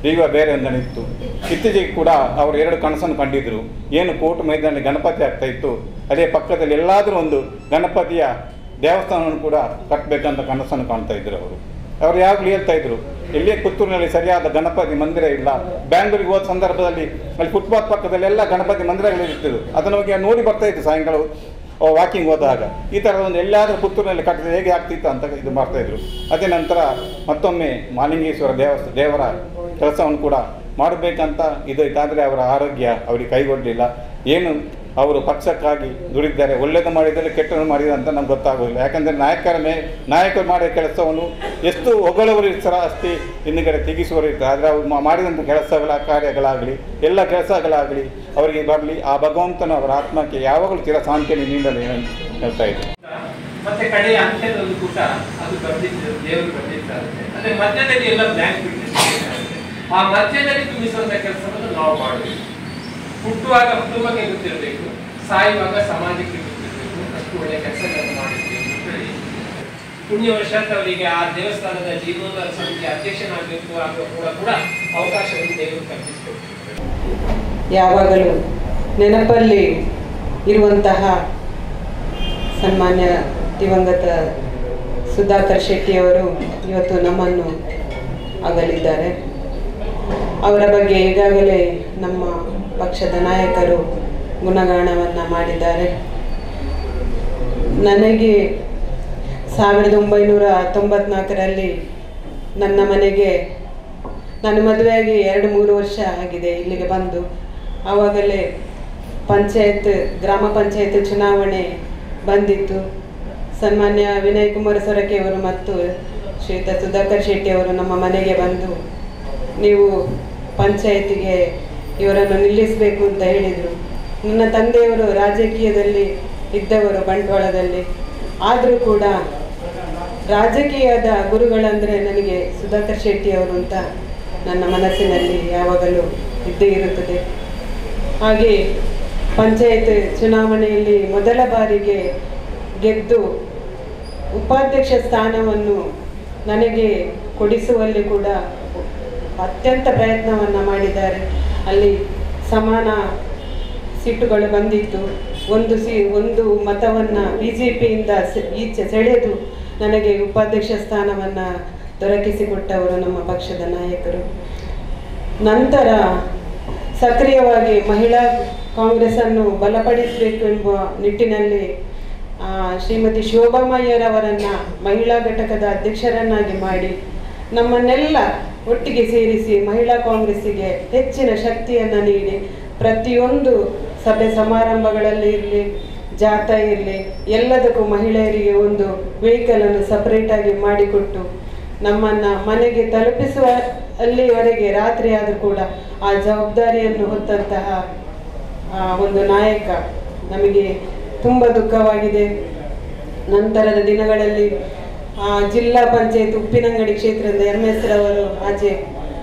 Speaker 4: ದೈವ ಬೇರೆ ಒಂದನಿತ್ತು. ಇತ್ತೀಚೆಗೆ ಕೂಡ ಅವರು 2 ಕನಸನ್ನು ಕಂಡಿದ್ದರು. ಏನು ಕೋರ್ಟ್ ಮೈದಾನದಲ್ಲಿ ಗಣಪತಿ ಆಗ್ತಾ ಇತ್ತು, ಅದೇ ಪಕ್ಕದಲ್ಲಿ ಎಲ್ಲಾದರೂ ಒಂದು ಗಣಪತಿಯ ದೇವಸ್ಥಾನವನ್ನು ಕೂಡ ಕಟ್ಟಬೇಕಂತ ಕನಸನ್ನು ಕಾಣ್ತಾ ಇದ್ದರು. ಅವರು ಯಾವಾಗಲೂ ಹೇಳ್ತಾ ಇದ್ರು, ಇಲ್ಲೇ ಪುತ್ತೂರಿನಲ್ಲಿ ಸರಿಯಾದ ಗಣಪತಿ ಮಂದಿರ ಇಲ್ಲ. ಬ್ಯಾಂಗ್ಳೂರಿಗೆ ಹೋದ ಸಂದರ್ಭದಲ್ಲಿ ಅಲ್ಲಿ ಫುಟ್ಪಾತ್ ಪಕ್ಕದಲ್ಲಿ ಎಲ್ಲ ಗಣಪತಿ ಮಂದಿರಗಳಿರ್ತಿದ್ರು. ಅದನ್ನು ಹೋಗಿ ನೋಡಿ ಬರ್ತಾ ಇತ್ತು ಸಾಯಂಕಾಲ ವಾಕಿಂಗ್ ಹೋದಾಗ. ಈ ಥರದ ಒಂದು ಎಲ್ಲಾದರೂ ಪುತ್ತೂರಿನಲ್ಲಿ ಕಟ್ಟಿದ್ರೆ ಹೇಗೆ ಆಗ್ತಿತ್ತು ಅಂತ ಇದು ಮಾಡ್ತಾಯಿದ್ರು. ಅದೇ ನಂತರ ಮತ್ತೊಮ್ಮೆ ಮಾಲಿಂಗೇಶ್ವರ ದೇವರ ಕೆಲಸವನ್ನು ಕೂಡ ಮಾಡಬೇಕಂತ ಇದಾದರೆ ಅವರ ಆರೋಗ್ಯ ಅವರಿಗೆ ಕೈಗೊಳ್ಳಲಿಲ್ಲ. ಏನು ಅವರು ಪಕ್ಷಕ್ಕಾಗಿ ದುಡಿದ್ದಾರೆ, ಒಳ್ಳೆಯದು ಮಾಡಿದರೆ ಕೆಟ್ಟದ್ದು ಮಾಡಿದೆ ಅಂತ ನಮ್ಗೆ ಗೊತ್ತಾಗೋದಿಲ್ಲ. ಯಾಕಂದರೆ ನಾಯಕರು ಮಾಡಿದ ಕೆಲಸವನ್ನು ಎಷ್ಟು ಹೊಗಳವರು ಇರ್ತಾರ ಅಷ್ಟೇ ಹಿಂದುಗಡೆ ತೆಗಿಸುವರು ಇರ್ತಾರೆ. ಆದರೆ ಅವರು ಮಾಡಿದಂಥ ಕಾರ್ಯಗಳಾಗಲಿ ಎಲ್ಲ ಕೆಲಸಗಳಾಗಲಿ ಅವರಿಗೆ ಬರಲಿ, ಆ ಭಗವಂತನು ಅವರ ಆತ್ಮಕ್ಕೆ ಯಾವಾಗಲೂ ಚಿರಶಾಂತಿಯನ್ನು ನೀಡಲಿ ಅಂತ ಹೇಳ್ತಾ ಇದ್ದರು.
Speaker 5: ಮತ್ತೆ ಕಡೆಯ ಅಂತ್ಯದಲ್ಲಿ ಕೂಡ ಅದು ಬರ್ದಿದ್ದು ದೇವರು ಬರ್ದಿರ್ತಾರೆ. ಅಂದರೆ ಮಧ್ಯದಲ್ಲಿ ಎಲ್ಲ ಬ್ಲ್ಯಾಂಕ್ ಬಿಟ್ಟಿರ್ತಾರೆ. ಆ ಮಧ್ಯದಲ್ಲಿ ತುಂಬಿಸುವಂಥ ಕೆಲಸವನ್ನು ನಾವು ಮಾಡಬೇಕು. ಹುಟ್ಟುವಾಗ ಕುಟುಂಬಕ್ಕೆ ಗೊತ್ತಿರಬೇಕು, ಸಾಯುವಾಗ ಸಮಾಜಕ್ಕೆ ಗೊತ್ತಿರಬೇಕು, ಅಷ್ಟು ಒಳ್ಳೆಯ ಕೆಲಸಗಳನ್ನು ಮಾಡಿದ್ದೇವೆ ಅಂತ ಹೇಳಿ ಪುಣ್ಯವಶಾತ್ ಅವರಿಗೆ ಆ ದೇವಸ್ಥಾನದ ಜೀರ್ಣೋದ್ಧಾರ ಸಮಿತಿ ಅಧ್ಯಕ್ಷನಾಗಬೇಕು ಆಗುವ ಕೂಡ ಅವಕಾಶವನ್ನು ದೇವರು ಕಲ್ಪಿಸಿಕೊಟ್ಟಿದ್ದಾರೆ.
Speaker 6: ಯಾವಾಗಲೂ ನೆನಪಲ್ಲಿ ಇರುವಂತಹ ಸನ್ಮಾನ್ಯ ದಿವಂಗತ ಸುಧಾಕರ್ ಶೆಟ್ಟಿಯವರು ಇವತ್ತು ನಮ್ಮನ್ನು ಅಗಲಿದ್ದಾರೆ. ಅವರ ಬಗ್ಗೆ ಈಗಾಗಲೇ ನಮ್ಮ ಪಕ್ಷದ ನಾಯಕರು ಗುಣಗಾನವನ್ನು ಮಾಡಿದ್ದಾರೆ. ನನಗೆ 1994ರಲ್ಲಿ ನನ್ನ ಮನೆಗೆ ನಾನು ಮದುವೆಯಾಗಿ 2-3 ವರ್ಷ ಆಗಿದೆ ಇಲ್ಲಿಗೆ ಬಂದು. ಆವಾಗಲೇ ಗ್ರಾಮ ಪಂಚಾಯತ್ ಚುನಾವಣೆ ಬಂದಿತ್ತು. ಸನ್ಮಾನ್ಯ ವಿನಯ್ ಕುಮಾರ್ ಸೊರಕೆಯವರು ಮತ್ತು ಶ್ರೀಯುತ ಸುಧಾಕರ್ ಶೆಟ್ಟಿಯವರು ನಮ್ಮ ಮನೆಗೆ ಬಂದು ನೀವು ಪಂಚಾಯತಿಗೆ ಇವರನ್ನು ನಿಲ್ಲಿಸಬೇಕು ಅಂತ ಹೇಳಿದರು. ನನ್ನ ತಂದೆಯವರು ರಾಜಕೀಯದಲ್ಲಿ ಇದ್ದವರು, ಬಂಟ್ವಾಳದಲ್ಲಿ. ಆದರೂ ಕೂಡ ರಾಜಕೀಯದ ಗುರುಗಳಂದರೆ ನನಗೆ ಸುಧಾಕರ್ ಶೆಟ್ಟಿಯವರು ಅಂತ ನನ್ನ ಮನಸ್ಸಿನಲ್ಲಿ ಯಾವಾಗಲೂ ಇದ್ದೇ ಇರುತ್ತದೆ. ಹಾಗೆ ಪಂಚಾಯತ್ ಚುನಾವಣೆಯಲ್ಲಿ ಮೊದಲ ಬಾರಿಗೆ ಗೆದ್ದು ಉಪಾಧ್ಯಕ್ಷ ಸ್ಥಾನವನ್ನು ನನಗೆ ಕೊಡಿಸುವಲ್ಲಿ ಕೂಡ ಅತ್ಯಂತ ಪ್ರಯತ್ನವನ್ನು ಮಾಡಿದ್ದಾರೆ. ಅಲ್ಲಿ ಸಮಾನ ಸೀಟುಗಳು ಬಂದಿತ್ತು. ಒಂದು ಮತವನ್ನು BJPಯಿಂದ ಈಚೆ ಸೆಳೆದು ನನಗೆ ಉಪಾಧ್ಯಕ್ಷ ಸ್ಥಾನವನ್ನು ದೊರಕಿಸಿಕೊಟ್ಟವರು ನಮ್ಮ ಪಕ್ಷದ ನಾಯಕರು. ನಂತರ ಸಕ್ರಿಯವಾಗಿ ಮಹಿಳಾ ಕಾಂಗ್ರೆಸ್ಸನ್ನು ಬಲಪಡಿಸಬೇಕು ಎಂಬ ನಿಟ್ಟಿನಲ್ಲಿ ಶ್ರೀಮತಿ ಶೋಭಾಮಯ್ಯರವರನ್ನು ಮಹಿಳಾ ಘಟಕದ ಅಧ್ಯಕ್ಷರನ್ನಾಗಿ ಮಾಡಿ ನಮ್ಮನ್ನೆಲ್ಲ ಒಟ್ಟಿಗೆ ಸೇರಿಸಿ ಮಹಿಳಾ ಕಾಂಗ್ರೆಸ್ಸಿಗೆ ಹೆಚ್ಚಿನ ಶಕ್ತಿಯನ್ನು ನೀಡಿ ಪ್ರತಿಯೊಂದು ಸಭೆ ಸಮಾರಂಭಗಳಲ್ಲಿ ಇರಲಿ, ಜಾಥಾ ಇರಲಿ, ಎಲ್ಲದಕ್ಕೂ ಮಹಿಳೆಯರಿಗೆ ಒಂದು ವೆಹಿಕಲನ್ನು ಸಪರೇಟಾಗಿ ಮಾಡಿಕೊಟ್ಟು ನಮ್ಮನ್ನು ಮನೆಗೆ ತಲುಪಿಸುವ ಅಲ್ಲಿವರೆಗೆ ರಾತ್ರಿ ಆದರೂ ಕೂಡ ಆ ಜವಾಬ್ದಾರಿಯನ್ನು ಹೊತ್ತಂತಹ ಒಂದು ನಾಯಕ ನಮಗೆ ತುಂಬ ದುಃಖವಾಗಿದೆ. ನಂತರದ ದಿನಗಳಲ್ಲಿ ಜಿಲ್ಲಾ ಪಂಚಾಯತ್ ಉಪ್ಪಿನಂಗಡಿ ಕ್ಷೇತ್ರದ MS ರವರು ಆಚೆ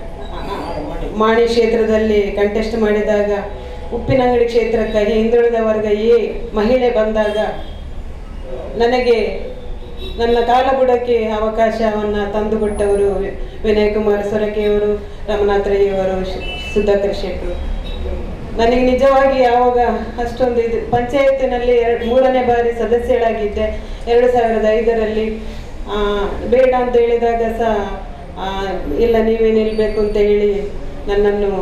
Speaker 6: ಮಾಣಿ ಕ್ಷೇತ್ರದಲ್ಲಿ ಕಂಟೆಸ್ಟ್ ಮಾಡಿದಾಗ ಉಪ್ಪಿನಂಗಡಿ ಕ್ಷೇತ್ರಕ್ಕಾಗಿ ಹಿಂದುಳಿದ ವರ್ಗ ಮಹಿಳೆ ಬಂದಾಗ ನನಗೆ ನನ್ನ ಕಾಲಬುಡಕ್ಕೆ ಅವಕಾಶವನ್ನು ತಂದುಕೊಟ್ಟವರು ವಿನಯ್ ಕುಮಾರ್ ಸೊರಕೆಯವರು, ರಮನಾಥ್ ರೈಯವರು, ಸುಧಾಕರ್ ಶೆಟ್ಟರು. ನನಗೆ ನಿಜವಾಗಿ ಆವಾಗ ಅಷ್ಟೊಂದು ಪಂಚಾಯತಿನಲ್ಲಿ 3ನೇ ಬಾರಿ ಸದಸ್ಯಳಾಗಿದ್ದೆ. 2005ರಲ್ಲಿ ಬೇಡ ಅಂತ ಹೇಳಿದಾಗ ಸಹ ಇಲ್ಲ ನೀವೇ ನಿಲ್ಲಬೇಕು ಅಂತ ಹೇಳಿ ನನ್ನನ್ನು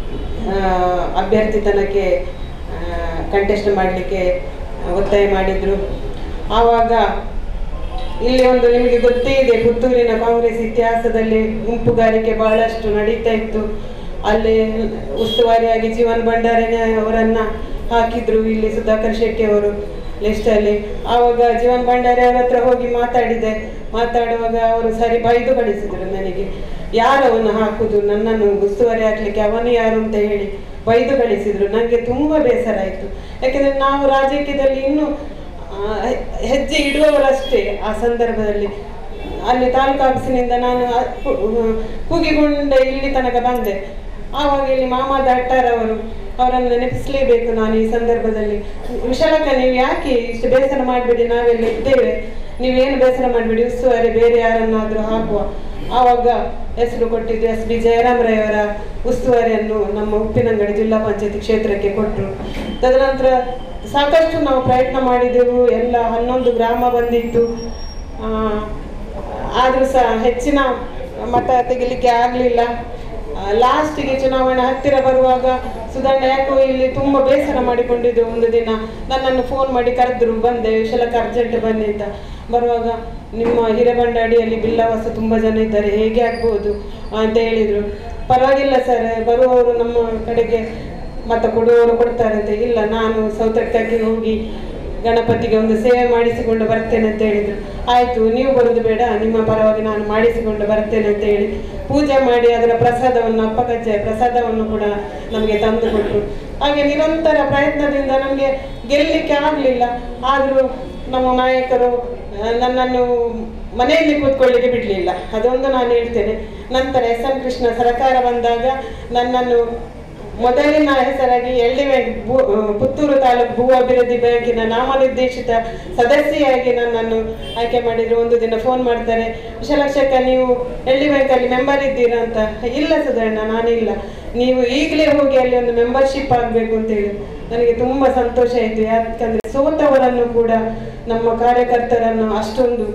Speaker 6: ಅಭ್ಯರ್ಥಿತನಕ್ಕೆ ಕಂಟೆಸ್ಟ್ ಮಾಡಲಿಕ್ಕೆ ಒತ್ತಾಯ ಮಾಡಿದರು. ಆವಾಗ ಇಲ್ಲಿ ಒಂದು ನಿಮಗೆ ಗೊತ್ತೇ ಇದೆ, ಪುತ್ತೂರಿನ ಕಾಂಗ್ರೆಸ್ ಇತಿಹಾಸದಲ್ಲಿ ಗುಂಪುಗಾರಿಕೆ ಬಹಳಷ್ಟು ನಡೀತಾ ಇತ್ತು. ಅಲ್ಲಿ ಉಸ್ತುವಾರಿಯಾಗಿ ಜೀವನ್ ಭಂಡಾರಿ ಅವರನ್ನು ಹಾಕಿದ್ರು ಇಲ್ಲಿ ಸುಧಾಕರ್ ಶೆಟ್ಟಿ ಅವರು ಲಿಸ್ಟಲ್ಲಿ. ಆವಾಗ ಜೀವನ್ ಭಂಡಾರಿ ಅವರ ಹತ್ರ ಹೋಗಿ ಮಾತಾಡುವಾಗ ಅವರು ಸರಿ ಬೈದು ಕಳಿಸಿದರು ನನಗೆ. ಯಾರು ಅವನು ಹಾಕುದು, ನನ್ನನ್ನು ಉಸ್ತುವಾರಿ ಹಾಕ್ಲಿಕ್ಕೆ ಅವನು ಯಾರು ಅಂತ ಹೇಳಿ ಬೈದು ಕಳಿಸಿದ್ರು. ನನಗೆ ತುಂಬ ಬೇಸರ ಆಯಿತು. ಯಾಕೆಂದರೆ ನಾವು ರಾಜಕೀಯದಲ್ಲಿ ಇನ್ನೂ ಹೆಜ್ಜೆ ಇಡುವವರಷ್ಟೇ. ಆ ಸಂದರ್ಭದಲ್ಲಿ ಅಲ್ಲಿ ತಾಲೂಕು ಆಫೀಸಿನಿಂದ ನಾನು ಕೂಗಿಕೊಂಡೆ ಇಲ್ಲಿ ತನಕ ಬಂದೆ. ಆವಾಗ ಇಲ್ಲಿ ಮಾಮಾದ ಅಟ್ಟಾರವರು ಅವರನ್ನು ನೆನಪಿಸಲೇಬೇಕು ನಾನು ಈ ಸಂದರ್ಭದಲ್ಲಿ. ವಿಶಾಲಕ್ಕ, ನೀವು ಯಾಕೆ ಇಷ್ಟು ಬೇಸರ ಮಾಡಬೇಡಿ, ನಾವೆಲ್ಲ ಇದ್ದೇವೆ, ನೀವೇನು ಬೇಸರ ಮಾಡಬೇಡಿ, ಉಸ್ತುವಾರಿ ಬೇರೆ ಯಾರನ್ನಾದರೂ ಹಾಕುವ. ಆವಾಗ ಹೆಸರು ಕೊಟ್ಟಿದ್ದು ಎಸ್ ಬಿ ಜಯರಾಮರಯವರ ಉಸ್ತುವಾರಿಯನ್ನು ನಮ್ಮ ಉಪ್ಪಿನಂಗಡಿ ಜಿಲ್ಲಾ ಪಂಚಾಯತಿ ಕ್ಷೇತ್ರಕ್ಕೆ ಕೊಟ್ಟರು. ತದನಂತರ ಸಾಕಷ್ಟು ನಾವು ಪ್ರಯತ್ನ ಮಾಡಿದೆವು. ಎಲ್ಲ 11 ಗ್ರಾಮ ಬಂದಿತ್ತು. ಆದರೂ ಸಹ ಹೆಚ್ಚಿನ ಮತ ತೆಗಿಲಿಕ್ಕೆ ಆಗಲಿಲ್ಲ. ಲಾಸ್ಟಿಗೆ ಚುನಾವಣೆ ಹತ್ತಿರ ಬರುವಾಗ ಸುಧಣ್ಣ ಯಾಕೋ ಇಲ್ಲಿ ತುಂಬ ಬೇಸರ ಮಾಡಿಕೊಂಡಿದ್ದು. ಒಂದು ದಿನ ನನ್ನನ್ನು ಫೋನ್ ಮಾಡಿ ಕರೆದ್ರು, ಬಂದೆ, ವಿಶಾಲಕ್ಕೆ ಅರ್ಜೆಂಟ್ ಬನ್ನಿ ಅಂತ. ಬರುವಾಗ ನಿಮ್ಮ ಹಿರೇಬಂಡಾಡಿಯಲ್ಲಿ ಬಿಲ್ಲವಾಸ ತುಂಬ ಜನ ಇದ್ದಾರೆ, ಹೇಗೆ ಆಗ್ಬೋದು ಅಂತ ಹೇಳಿದರು. ಪರವಾಗಿಲ್ಲ ಸರ್, ಬರುವವರು ನಮ್ಮ ಕಡೆಗೆ ಮತ ಕೊಡುವವರು ಕೊಡ್ತಾರೆ ಅಂತ. ಇಲ್ಲ, ನಾನು ಸೌತಡ್ಕಕ್ಕೆ ಹೋಗಿ ಗಣಪತಿಗೆ ಒಂದು ಸೇವೆ ಮಾಡಿಸಿಕೊಂಡು ಬರ್ತೇನೆ ಅಂತ ಹೇಳಿದರು. ಆಯಿತು, ನೀವು ಬರೋದು ಬೇಡ, ನಿಮ್ಮ ಪರವಾಗಿ ನಾನು ಮಾಡಿಸಿಕೊಂಡು ಬರ್ತೇನೆ ಅಂತ ಹೇಳಿ ಪೂಜೆ ಮಾಡಿ ಅದರ ಪ್ರಸಾದವನ್ನು, ಅಪ್ಪ ಕಜ್ಜಾಯ ಪ್ರಸಾದವನ್ನು ಕೂಡ ನಮಗೆ ತಂದು ಕೊಟ್ಟರು. ಹಾಗೆ ನಿರಂತರ ಪ್ರಯತ್ನದಿಂದ ನಮಗೆ ಗೆಲ್ಲಲಿಕ್ಕೆ ಆಗಲಿಲ್ಲ. ಆದರೂ ನಮ್ಮ ನಾಯಕರು ನನ್ನನ್ನು ಮನೆಯಲ್ಲಿ ಕೂತ್ಕೊಳ್ಳಿಕ್ಕೆ ಬಿಡಲಿಲ್ಲ, ಅದೊಂದು ನಾನು ಹೇಳ್ತೇನೆ. ನಂತರ ಎಸ್.ಎಂ. ಕೃಷ್ಣ ಸರ್ಕಾರ ಬಂದಾಗ ನನ್ನನ್ನು ಮೊದಲಿನ ಹೆಸರಾಗಿ ಎಲ್.ಡಿ. ಬ್ಯಾಂಕ್ ಪುತ್ತೂರು ತಾಲೂಕು ಭೂ ಅಭಿವೃದ್ಧಿ ಬ್ಯಾಂಕಿನ ನಾಮನಿರ್ದೇಶಿತ ಸದಸ್ಯೆಯಾಗಿ ನನ್ನನ್ನು ಆಯ್ಕೆ ಮಾಡಿದ್ರು. ಒಂದು ದಿನ ಫೋನ್ ಮಾಡ್ತಾರೆ, ವಿಶಾಲಾಕ್ಷಕ್ಕ ನೀವು ಎಲ್.ಡಿ. ಬ್ಯಾಂಕಲ್ಲಿ ಮೆಂಬರ್ ಇದ್ದೀರಾ ಅಂತ. ಇಲ್ಲ ಸುಧಣ್ಣ, ನಾನಿಲ್ಲ, ನೀವು ಈಗಲೇ ಹೋಗಿ ಅಲ್ಲಿ ಒಂದು ಮೆಂಬರ್ಶಿಪ್ ಆಗಬೇಕು ಅಂತೇಳಿ. ನನಗೆ ತುಂಬ ಸಂತೋಷ ಆಯಿತು. ಯಾಕಂದರೆ ಸೋತವರನ್ನು ಕೂಡ ನಮ್ಮ ಕಾರ್ಯಕರ್ತರನ್ನು ಅಷ್ಟೊಂದು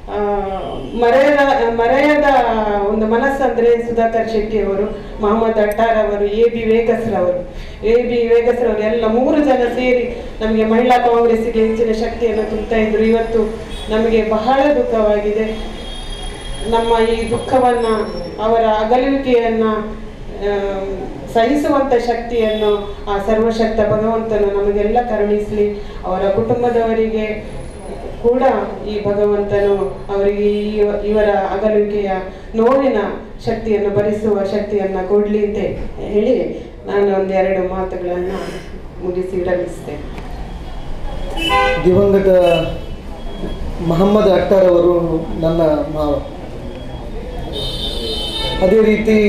Speaker 6: ಮರೆಯದ ಒಂದು ಮನಸ್ಸಂದರೆ ಸುಧಾಕರ್ ಶೆಟ್ಟಿ ಅವರು, ಮೊಹಮ್ಮದ್ ಅಟ್ಟಾರ್ ಅವರು, ಎ ಬಿ ವೇಗಸ್ರವರು ಎಲ್ಲ 3 ಜನ ಸೇರಿ ನಮಗೆ ಮಹಿಳಾ ಕಾಂಗ್ರೆಸ್ಸಿಗೆ ಹೆಚ್ಚಿನ ಶಕ್ತಿಯನ್ನು ತುಂಬುತ್ತಾ ಇದ್ರು. ಇವತ್ತು ನಮಗೆ ಬಹಳ ದುಃಖವಾಗಿದೆ. ನಮ್ಮ ಈ ದುಃಖವನ್ನು, ಅವರ ಅಗಲುವಿಕೆಯನ್ನು ಸಹಿಸುವಂಥ ಶಕ್ತಿಯನ್ನು ಆ ಸರ್ವಶಕ್ತ ಭಗವಂತನು ನಮಗೆಲ್ಲ ಕರುಣಿಸಲಿ. ಅವರ ಕುಟುಂಬದವರಿಗೆ ಕೂಡ ಈ ಭಗವಂತನು ಅವರಿಗೆ ಇವರ ಅಗಲುವಿಕೆಯ ನೋವಿನ ಶಕ್ತಿಯನ್ನು ಭರಿಸುವ ಶಕ್ತಿಯನ್ನು ಕೊಡಲಿ ಅಂತ ಹೇಳಿ ನಾನು 1-2 ಮಾತುಗಳನ್ನು ಮುಗಿಸಿ ವಿರಮಿಸ್ತೇನೆ.
Speaker 2: ದಿವಂಗತ ಮೊಹಮ್ಮದ್ ಅಟ್ಟಾರ್ ಅವರು ನನ್ನ ಮಾವ. ಅದೇ ರೀತಿ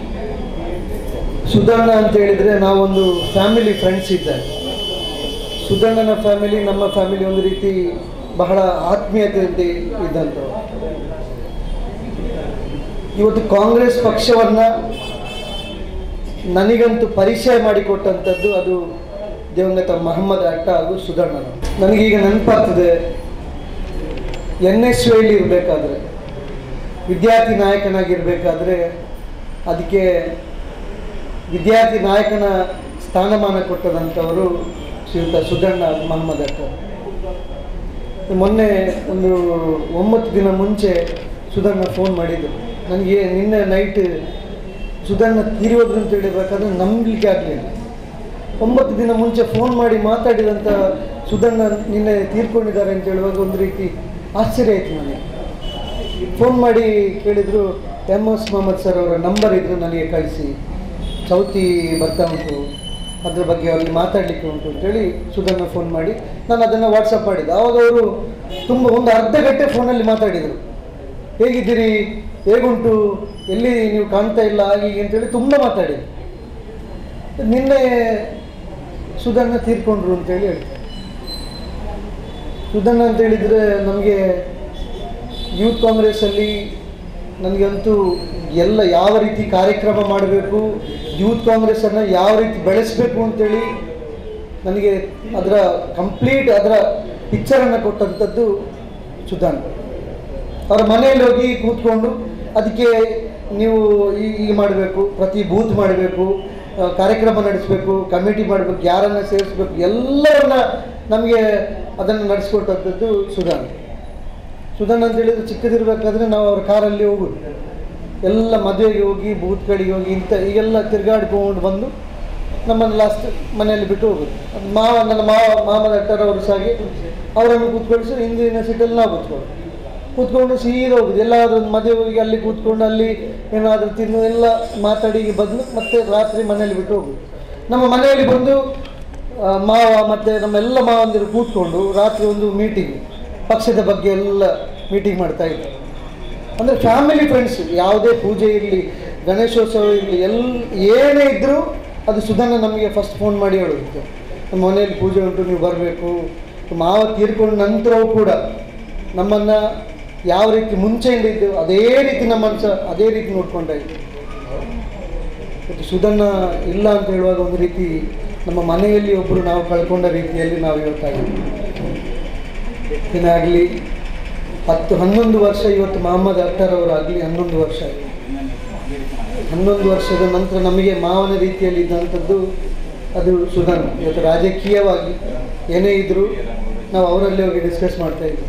Speaker 2: ಸುಧಣ್ಣ ಅಂತ ಹೇಳಿದರೆ ನಾವೊಂದು ಫ್ಯಾಮಿಲಿ ಫ್ರೆಂಡ್ಸ್ ಇದ್ದಾರೆ. ಸುಧಣ್ಣನ ಫ್ಯಾಮಿಲಿ ನಮ್ಮ ಫ್ಯಾಮಿಲಿ ಒಂದು ರೀತಿ ಬಹಳ ಆತ್ಮೀಯತೆ ಇದ್ದಂಥವು. ಇವತ್ತು ಕಾಂಗ್ರೆಸ್ ಪಕ್ಷವನ್ನು ನನಗಂತೂ ಪರಿಚಯ ಮಾಡಿಕೊಟ್ಟಂಥದ್ದು ಅದು ದಿವಂಗತ ಮೊಹಮ್ಮದ್ ಅಟ್ಟ ಹಾಗೂ ಸುಧಣ್ಣನ. ನನಗೀಗ ನೆನಪಾಗ್ತದೆ, NSUಯಲ್ಲಿ ಇರಬೇಕಾದ್ರೆ, ವಿದ್ಯಾರ್ಥಿ ನಾಯಕನಾಗಿರಬೇಕಾದ್ರೆ ಅದಕ್ಕೆ ವಿದ್ಯಾರ್ಥಿ ನಾಯಕನ ಸ್ಥಾನಮಾನ ಕೊಟ್ಟದಂಥವರು ಶ್ರೀಯುತ ಸುಧಣ್ಣ ಮೊಹಮ್ಮದ್ ಅಟ್ಟ. ಮೊನ್ನೆ ಒಂದು 9 ದಿನ ಮುಂಚೆ ಸುಧಣ್ಣ ಫೋನ್ ಮಾಡಿದ್ದು ನನಗೆ. ನಿನ್ನೆ ನೈಟ್ ಸುಧಣ್ಣ ತೀರೋದ್ರು ಅಂತ ಹೇಳಿಬೇಕಾದ್ರೆ ನಂಬಲಿಕ್ಕೆ ಆಗಲಿಲ್ಲ. 9 ದಿನ ಮುಂಚೆ ಫೋನ್ ಮಾಡಿ ಮಾತಾಡಿದಂಥ ಸುಧಣ್ಣ ನಿನ್ನೆ ತೀರ್ಕೊಂಡಿದ್ದಾರೆ ಅಂತ ಹೇಳುವಾಗ ಒಂದು ರೀತಿ ಆಶ್ಚರ್ಯ ಆಯಿತು ನನಗೆ. ಫೋನ್ ಮಾಡಿ ಕೇಳಿದರು, MS ಮೊಹಮ್ಮದ್ ಸರ್ ಅವರ ನಂಬರ್ ಇದ್ದರು ನನಗೆ ಕಳಿಸಿ, ಚೌತಿ ಬರ್ತಾ ಉಂಟು, ಅದರ ಬಗ್ಗೆ ಅಲ್ಲಿ ಮಾತಾಡಲಿಕ್ಕೆ ಉಂಟು ಅಂತೇಳಿ ಸುಧಣ್ಣ ಫೋನ್ ಮಾಡಿ ನಾನು ಅದನ್ನು ವಾಟ್ಸಪ್ ಮಾಡಿದ್ದೆ. ಆವಾಗ ಅವರು ತುಂಬ ಒಂದು ಅರ್ಧ ಗಂಟೆ ಫೋನಲ್ಲಿ ಮಾತಾಡಿದರು. ಹೇಗಿದ್ದೀರಿ, ಹೇಗುಂಟು, ಎಲ್ಲಿ ನೀವು ಕಾಣ್ತಾ ಇಲ್ಲ, ಹಾಗೆ ಅಂತೇಳಿ ತುಂಬ ಮಾತಾಡಿದರು. ನಿನ್ನೆ ಸುಧಣ್ಣ ತೀರ್ಕೊಂಡ್ರು ಅಂತೇಳಿ ಹೇಳ್ತಾರೆ. ಸುಧಣ್ಣ ಅಂತ ಹೇಳಿದರೆ ನಮಗೆ ಯೂತ್ ಕಾಂಗ್ರೆಸ್ಸಲ್ಲಿ ನನಗಂತೂ ಎಲ್ಲ ಯಾವ ರೀತಿ ಕಾರ್ಯಕ್ರಮ ಮಾಡಬೇಕು, ಯೂತ್ ಕಾಂಗ್ರೆಸ್ಸನ್ನು ಯಾವ ರೀತಿ ಬೆಳೆಸಬೇಕು ಅಂತೇಳಿ ನನಗೆ ಅದರ ಕಂಪ್ಲೀಟ್ ಅದರ ಪಿಕ್ಚರನ್ನು ಕೊಟ್ಟಂಥದ್ದು ಸುಧಣ್ಣ. ಅವರ ಮನೆಯಲ್ಲಿ ಹೋಗಿ ಕೂತ್ಕೊಂಡು ಅದಕ್ಕೆ ನೀವು ಈಗ ಮಾಡಬೇಕು, ಪ್ರತಿ ಬೂತ್ ಮಾಡಬೇಕು, ಕಾರ್ಯಕ್ರಮ ನಡೆಸಬೇಕು, ಕಮಿಟಿ ಮಾಡಬೇಕು, ಯಾರನ್ನು ಸೇರಿಸ್ಬೇಕು, ಎಲ್ಲವನ್ನ ನಮಗೆ ಅದನ್ನು ನಡೆಸ್ಕೊಟ್ಟಂಥದ್ದು ಸುಧಣ್ಣ. ಸುಧಣ್ಣ ಅಂತ ಹೇಳಿದರೆ ಚಿಕ್ಕದಿರಬೇಕಾದ್ರೆ ನಾವು ಅವ್ರ ಕಾರಲ್ಲಿ ಹೋಗೋದು, ಎಲ್ಲ ಮದುವೆಗೆ ಹೋಗಿ ಬೂತ್ಗಳಿಗೆ ಹೋಗಿ ಈಗೆಲ್ಲ ತಿರುಗಾಡ್ಕೊಂಡು ಬಂದು ನಮ್ಮನ್ನು ಲಾಸ್ಟ್ ಮನೆಯಲ್ಲಿ ಬಿಟ್ಟು ಹೋಗೋದು. ನನ್ನ ಮೊಹಮ್ಮದ್ ಅಟ್ಟಾರ್ ಅವರು ಸಹ ಅವರನ್ನು ಕೂತ್ಕೊಳಿಸಿ ಹಿಂದಿನ ಸೀಟಲ್ಲಿ ನಾವು ಕೂತ್ಕೊಂಡು ಸೀದಾ ಹೋಗುದು. ಎಲ್ಲಾದರೂ ಒಂದು ಮದುವೆ ಹೋಗಿ ಅಲ್ಲಿ ಕೂತ್ಕೊಂಡು ಅಲ್ಲಿ ಏನಾದರೂ ತಿನ್ನು ಎಲ್ಲ ಮಾತಾಡಿ ಬಂದು ಮತ್ತೆ ರಾತ್ರಿ ಮನೆಯಲ್ಲಿ ಬಿಟ್ಟು ಹೋಗುದು. ನಮ್ಮ ಮನೆಯಲ್ಲಿ ಬಂದು ಮಾವ ಮತ್ತು ನಮ್ಮೆಲ್ಲ ಮಾವಂದಿರು ಕೂತ್ಕೊಂಡು ರಾತ್ರಿ ಒಂದು ಮೀಟಿಂಗ್, ಪಕ್ಷದ ಬಗ್ಗೆ ಎಲ್ಲ ಮೀಟಿಂಗ್ ಮಾಡ್ತಾಯಿದ್ರು. ಅಂದರೆ ಫ್ಯಾಮಿಲಿ ಫ್ರೆಂಡ್ಸ್, ಯಾವುದೇ ಪೂಜೆ ಇರಲಿ, ಗಣೇಶೋತ್ಸವ ಇರಲಿ, ಏನೇ ಇದ್ದರೂ ಅದು ಸುಧಣ್ಣ ನಮಗೆ ಫಸ್ಟ್ ಫೋನ್ ಮಾಡಿ ಹೇಳುತ್ತೆ, ನಮ್ಮ ಮನೆಯಲ್ಲಿ ಪೂಜೆ ಉಂಟು, ನೀವು ಬರಬೇಕು. ಮಾವ ತೀರ್ಕೊಂಡ ನಂತರವೂ ಕೂಡ
Speaker 7: ನಮ್ಮನ್ನು ಯಾವ ರೀತಿ ಮುಂಚೆಯಿಂದ ಇದ್ದೆವು ಅದೇ ರೀತಿ ನಮ್ಮನ್ನು ಸಹ ಅದೇ ರೀತಿ ನೋಡ್ಕೊಂಡ ಇದ್ದೀವಿ. ಮತ್ತು ಸುಧನ್ನ ಇಲ್ಲ ಅಂತ ಹೇಳುವಾಗ ಒಂದು ರೀತಿ ನಮ್ಮ ಮನೆಯಲ್ಲಿ ಒಬ್ಬರು ನಾವು ಕಳ್ಕೊಂಡ ರೀತಿಯಲ್ಲಿ ನಾವು ಇವತ್ತಾಗಿದ್ದೀವಿ. ಏನಾಗಲಿ 10-11 ವರ್ಷ ಇವತ್ತು ಮೊಹಮ್ಮದ್ ಅಖ್ತರ್ ಅವರಾಗಲಿ 11 ವರ್ಷ ಆಯಿತು. 11 ವರ್ಷದ ನಂತರ ನಮಗೆ ಮಾವನ ರೀತಿಯಲ್ಲಿ ಇದ್ದಂಥದ್ದು ಅದು ಸುಧನ್. ಇವತ್ತು ರಾಜಕೀಯವಾಗಿ ಏನೇ ಇದ್ದರೂ ನಾವು ಅವರಲ್ಲಿ ಹೋಗಿ ಡಿಸ್ಕಸ್ ಮಾಡ್ತಾಯಿದ್ವಿ.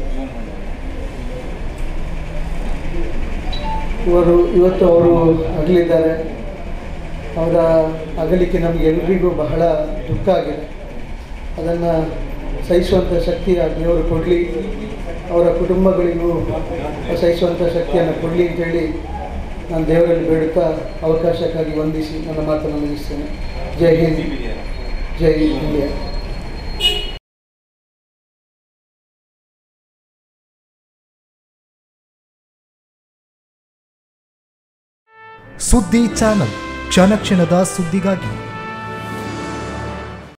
Speaker 7: ಇವತ್ತು ಅವರು ಅಗಲಿದ್ದಾರೆ. ಅವರ ಅಗಲಿಕೆ ನಮಗೆಲ್ಲರಿಗೂ ಬಹಳ ದುಃಖ ಆಗಿದೆ. ಅದನ್ನು ಸಹಿಸುವಂಥ ಶಕ್ತಿ ಆ ದೇವರು ಕೊಡಲಿ, ಅವರ ಕುಟುಂಬಗಳಿಗೂ ಸಹಿಸುವಂಥ ಶಕ್ತಿಯನ್ನು ಕೊಡಲಿ ಅಂತೇಳಿ ನಾನು ದೇವರಲ್ಲಿ ಬೇಡುತ್ತಾ ಅವಕಾಶಕ್ಕಾಗಿ ವಂದಿಸಿ ನನ್ನ ಮಾತನ್ನು ಮುಗಿಸ್ತೇನೆ. ಜೈ ಹಿಂದ್, ಜೈ ಇಂಡಿಯಾ.
Speaker 8: ಸುದ್ದಿ ಚಾನಲ್, ಕ್ಷಣ ಕ್ಷಣದ ಸುದ್ದಿಗಾಗಿ.